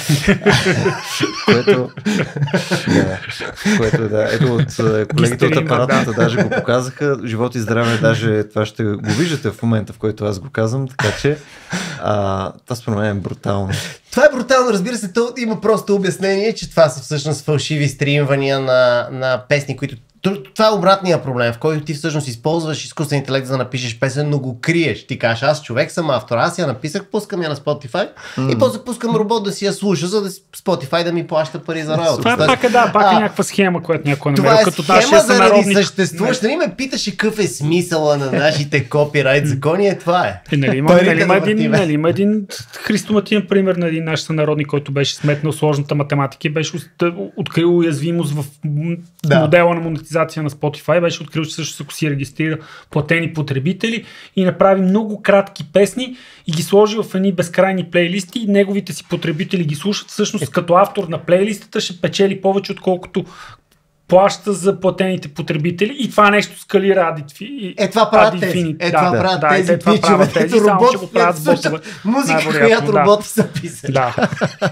което, да, което е, да, ето от колегите от апаратната да. Даже го показаха, живот и здраве, даже това ще го виждате в момента, в който аз го казвам, така че А, това според мен е брутално. Това е брутално, разбира се, то има просто обяснение, че това са всъщност фалшиви стримвания на, на песни, които Това е обратния проблем, в който ти всъщност използваш изкуствен интелект за да напишеш песен, но го криеш. Ти кажеш, аз човек съм автор, аз я написах, пускам я на Spotify mm. и после пускам робот да си я слуша, за да Spotify да ми плаща пари за работа. Това е пак е, да, пак е а, някаква схема, която някой намерил. Това е като схема заради съществуващ. Нали ме питаше какъв е смисъла на нашите копирайт закони, е това е. е нали, има, нали, има един, нали, има един христоматиен пример на един наш сънародник, който беше сметнал сложната математика и беше открил уязвимост в да. модела на монетизация на Spotify, беше открил, че също ако си регистрира платени потребители и направи много кратки песни и ги сложи в едни безкрайни плейлисти и неговите си потребители ги слушат. Всъщност като автор на плейлистата ще печели повече, отколкото плаща за платените потребители и това нещо скалира Adit. Е, това правят тези. Е, това да, правят да, тези това правят тези, само че го правят с ботове. Музика, която да. роботи са писали. Да.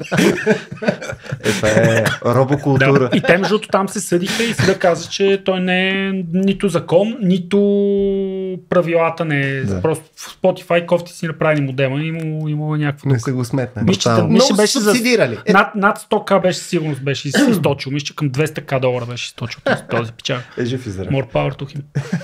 Е, това е робокултура. Да. И те, между там се съдиха и съда каза, че той не е нито закон, нито правилата не е. Да. Просто в Spotify кофти си направили модема и имало, имало някакво... Не са го сметнали. Мисля, много беше субсидирали. За... Над, над сто хиляди беше сигурност беше източил. Мисля, към двеста хиляди долара беше източил този печал. Е жив и здрав. More power to him.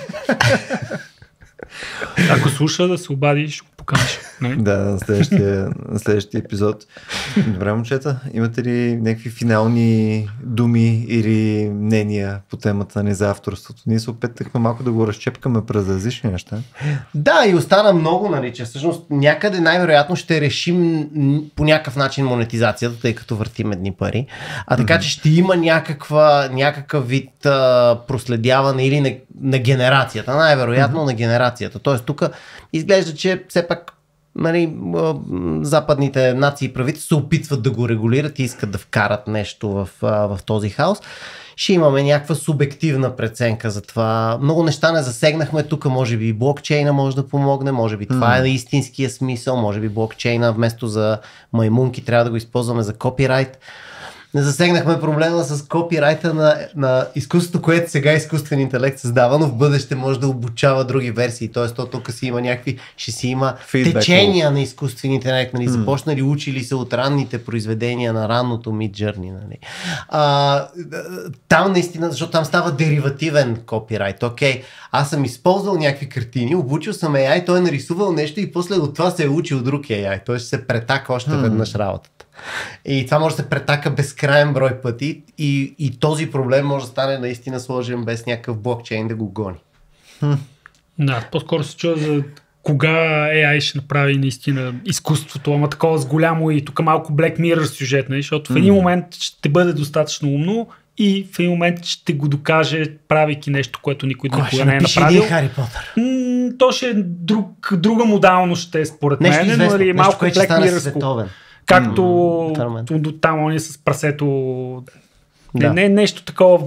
Ако слуша, да се обади, ще го поканиш. Да, на следващия, на следващия епизод. Добре, момчета, имате ли някакви финални думи или мнения по темата ни за авторството? Ние се опитахме малко да го разчепкаме през различни неща. Да, и остана много, нали, че всъщност някъде най-вероятно ще решим по някакъв начин монетизацията, тъй като въртим едни пари. А така, mm-hmm. че ще има някаква, някакъв вид а, проследяване или на, на генерацията, най-вероятно mm-hmm. на генерацията. Тоест тук изглежда, че все пак нали, западните нации и правителства се опитват да го регулират и искат да вкарат нещо в, в този хаос. Ще имаме някаква субективна преценка за това. Много неща не засегнахме тук, може би блокчейна може да помогне, може би това mm. е истинския смисъл, може би блокчейна вместо за маймунки трябва да го използваме за копирайт. Не засегнахме проблема с копирайта на, на изкуството, което сега изкуствен интелект създава, но в бъдеще може да обучава други версии. Тоест, то тук си има някакви, ще си има Feedback. Течения на изкуствен интелект, нали, mm. започнали, учили се от ранните произведения на ранното Midjourney. Нали. А, там наистина, защото там става деривативен копирайт. Окей, аз съм използвал някакви картини, обучил съм ей ай, той е нарисувал нещо и после от това се е учил друг ей ай. Той ще се претака още mm. веднъж работата. И това може да се претака безкрайен брой пъти и, и този проблем може да стане наистина сложен без някакъв блокчейн да го гони. Хм. Да, по-скоро се чува за кога ей ай ще направи наистина изкуството, ама такова с голямо и тук малко Black Mirror сюжет, защото в един момент ще бъде достатъчно умно и в един момент ще го докаже, правейки нещо, което никой никога не е направил. Хари Потър. М- то ще е друг, друга модалност ще е според нещо мен, известно, но е малко нещо, Black Mirror. Както mm, до там они с прасето. Да. Не, не нещо такова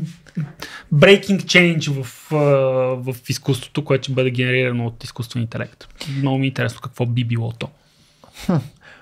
breaking change в, в изкуството, което ще бъде генерирано от изкуствен интелект. Много ми е интересно какво би било то. Хм.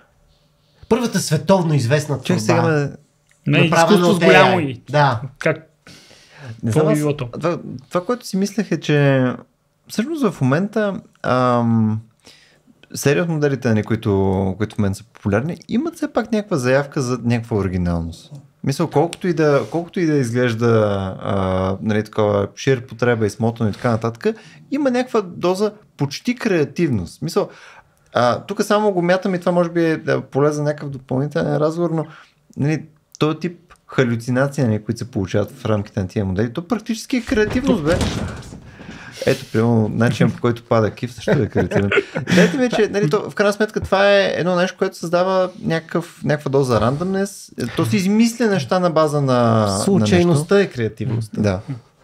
Първата световно известна творба. Сега не, изкуство с голямо и. Да. Как? Не знам, би било то? Това, това, което си мислех е, че всъщност в момента ам, серия от моделите, които, които в момента са популярни, имат все пак някаква заявка за някаква оригиналност. Мисля, колкото и да, колкото и да изглежда а, нали, такова шир потреба и смотано и така нататък, има някаква доза почти креативност. Мисля, а, тук само го мятам и това може би е полезен някакъв допълнителен разговор, но нали, този тип халюцинации, нали, които се получават в рамките на тия модели, то практически е креативност, бе. Ето, примерно, начин по който пада киф, също е креативен. Дайте ми, че нали, то, в крайна сметка това е едно нещо, което създава някакъв, някаква доза рандъмнес. То си измисля неща на база на случайността е креативността. Да.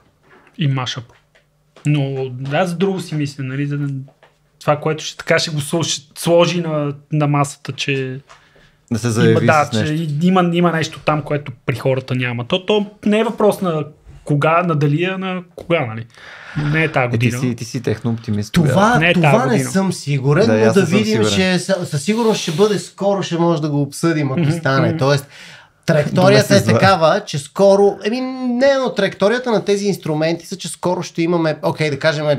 И машъп. Но аз друго си мисля, нали, за това, което ще, така ще го сложи, сложи на, на масата, че да се заяви има, да, с нещо. че има, има нещо там, което при хората няма. То, то не е въпрос на кога, на дали, а на кога, нали? Не е тази година. Е, ти, си, ти си техно-оптимист. Това, не, е това не съм сигурен, да, но да видим, ще, със сигурност ще бъде скоро, ще може да го обсъдим, ако mm-hmm. стане. Тоест, траекторията е такава, че скоро, еми не, но траекторията на тези инструменти са, че скоро ще имаме, окей, да кажем,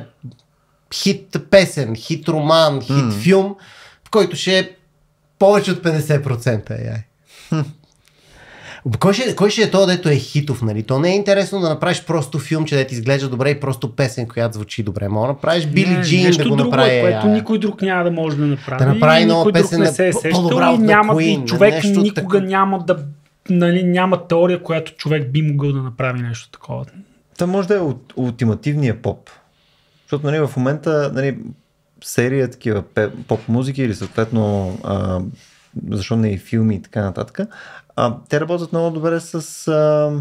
хит песен, хит роман, хит mm. филм, в който ще е повече от петдесет процента ей ай. Кой ще, кой ще е то, дето е хитов, нали? То не е интересно да направиш просто филм, че да ти изглежда добре и просто песен, която звучи добре. Мога да направиш Били Джин да го направи. Нещо друго, което никой друг няма да може да направи. Да направи нова никой песен друг не се е сещал и, няма, и човек никога так... няма да, нали, няма теория, която човек би могъл да направи нещо такова. Това може да е ултимативния поп. Защото, нали, в момента, нали, серия такива поп музики или съответно а, защо не и филми и така нататък, а, те работят много добре с а,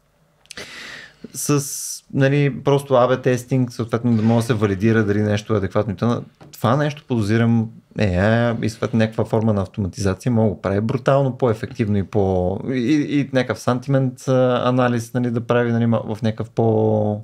с, нали, просто ей би тестинг, съответно да може да се валидира дали нещо е адекватно. Това нещо подозирам е, и съответно някаква форма на автоматизация мога да прави брутално, по-ефективно и по и, и някакъв сантимент анализ, нали, да прави, нали, в някакъв по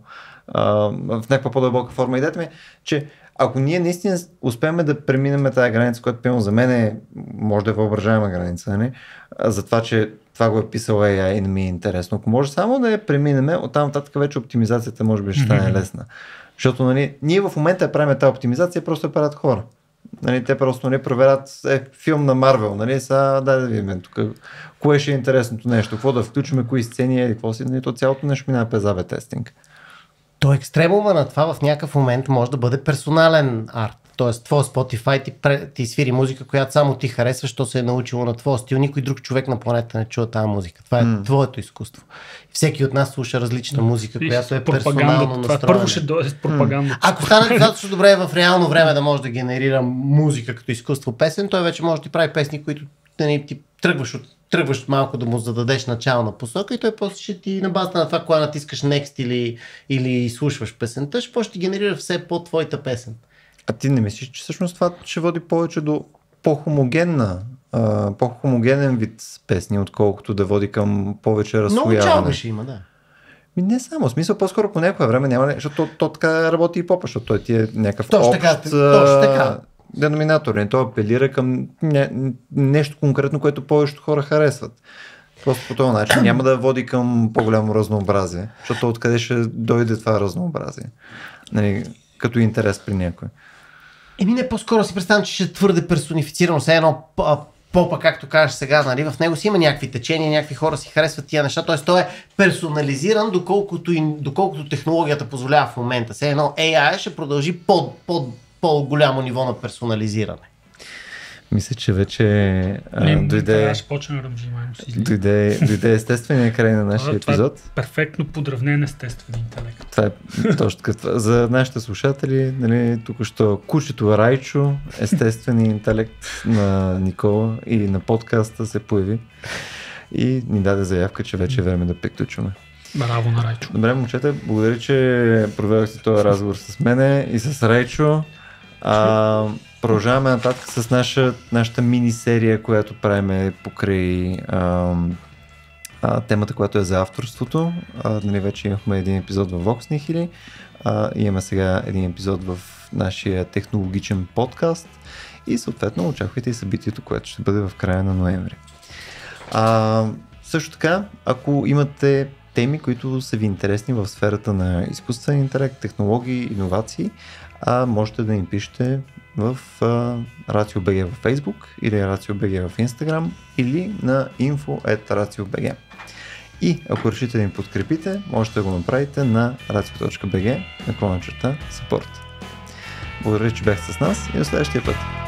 в някаква по-дълбока форма. Идеята ми е, че ако ние наистина успеем да преминем тази граница, която пълно за мен е, може да е въображаема граница, не? За това, че това го е писал ей ай и не ми е интересно. Ако може само да я преминем, оттам нататък вече оптимизацията може би ще стане mm-hmm. лесна. Защото, нали, ние в момента правим тази оптимизация, просто я правят хора. Нали, те просто, нали, проверят е, филм на Марвел, нали, сега дай да видим тук, кое ще е интересното нещо, какво да включим, кои сцени е, какво си, нали, то цялото нещо минава през ей би тестинг. То екстремума на това в някакъв момент може да бъде персонален арт. Тоест, твой Spotify ти, ти свири музика, която само ти харесва, защото се е научило на твоя стил. Никой друг човек на планета не чува тази музика. Това е mm. твоето изкуство. Всеки от нас слуша различна музика, mm. която е персонално настроена. Първо ще дойде с пропаганда. Mm. Ако стане достатъчно добре в реално време да може да генерира музика като изкуство песен, той вече може да ти прави песни, които не, ти тръгваш от тръгваш малко да му зададеш начална посока и той после ще ти на базата на това, кога натискаш next или, или слушваш песента, ще почне ти генерира все по твоята песен. А ти не мислиш, че всъщност това ще води повече до по-хомогенна, а, по-хомогенен вид песни, отколкото да води към повече разслояване? Много чалга ще има, да. Ми не само, смисъл по-скоро по някое време няма, защото то, то така работи и попа, защото той ти е някакъв точно общ така, точно така. деноминатор. Не, той апелира към не, нещо конкретно, което повечето хора харесват. Просто по този начин няма да води към по-голямо разнообразие, защото откъде ще дойде това разнообразие, нали, като интерес при някой. Еми не, по-скоро си представям, че ще е твърде персонифицирано. Все едно попа, както кажеш сега, нали, в него си има някакви течения, някакви хора си харесват тия неща, т.е. той е персонализиран, доколкото, и, доколкото технологията позволява в момента. Все едно ей ай ще продължи под, под по-голямо ниво на персонализиране. Мисля, че вече а, не, дойде, не, ще почна дойде, дойде естествения край на нашия това, епизод. Това е перфектно подравнен естествен интелект. Това е точно като за нашите слушатели, нали, тук що кучето Райчо, естествения интелект на Никола и на подкаста се появи и ни даде заявка, че вече е време да приключваме. Браво на Райчо. Добре, момчета, благодаря, че проведохте този разговор с мене и с Райчо. А, продължаваме нататък с наша, нашата мини-серия, която правиме покрай а, а, темата, която е за авторството. А, нали, вече имахме един епизод в Vox Nihili, а, имаме сега един епизод в нашия технологичен подкаст и съответно очаквайте и събитието, което ще бъде в края на ноември. А, също така, ако имате теми, които са ви интересни в сферата на изкуствен интелект, технологии, иновации, а можете да ни пишете в RACIO.BG в Facebook или RACIO.BG в Instagram или на info at RACIO.BG. И ако решите да ни подкрепите, можете да го направите на racio.bg наклона черта support. Благодаря, че бяхте с нас и до следващия път.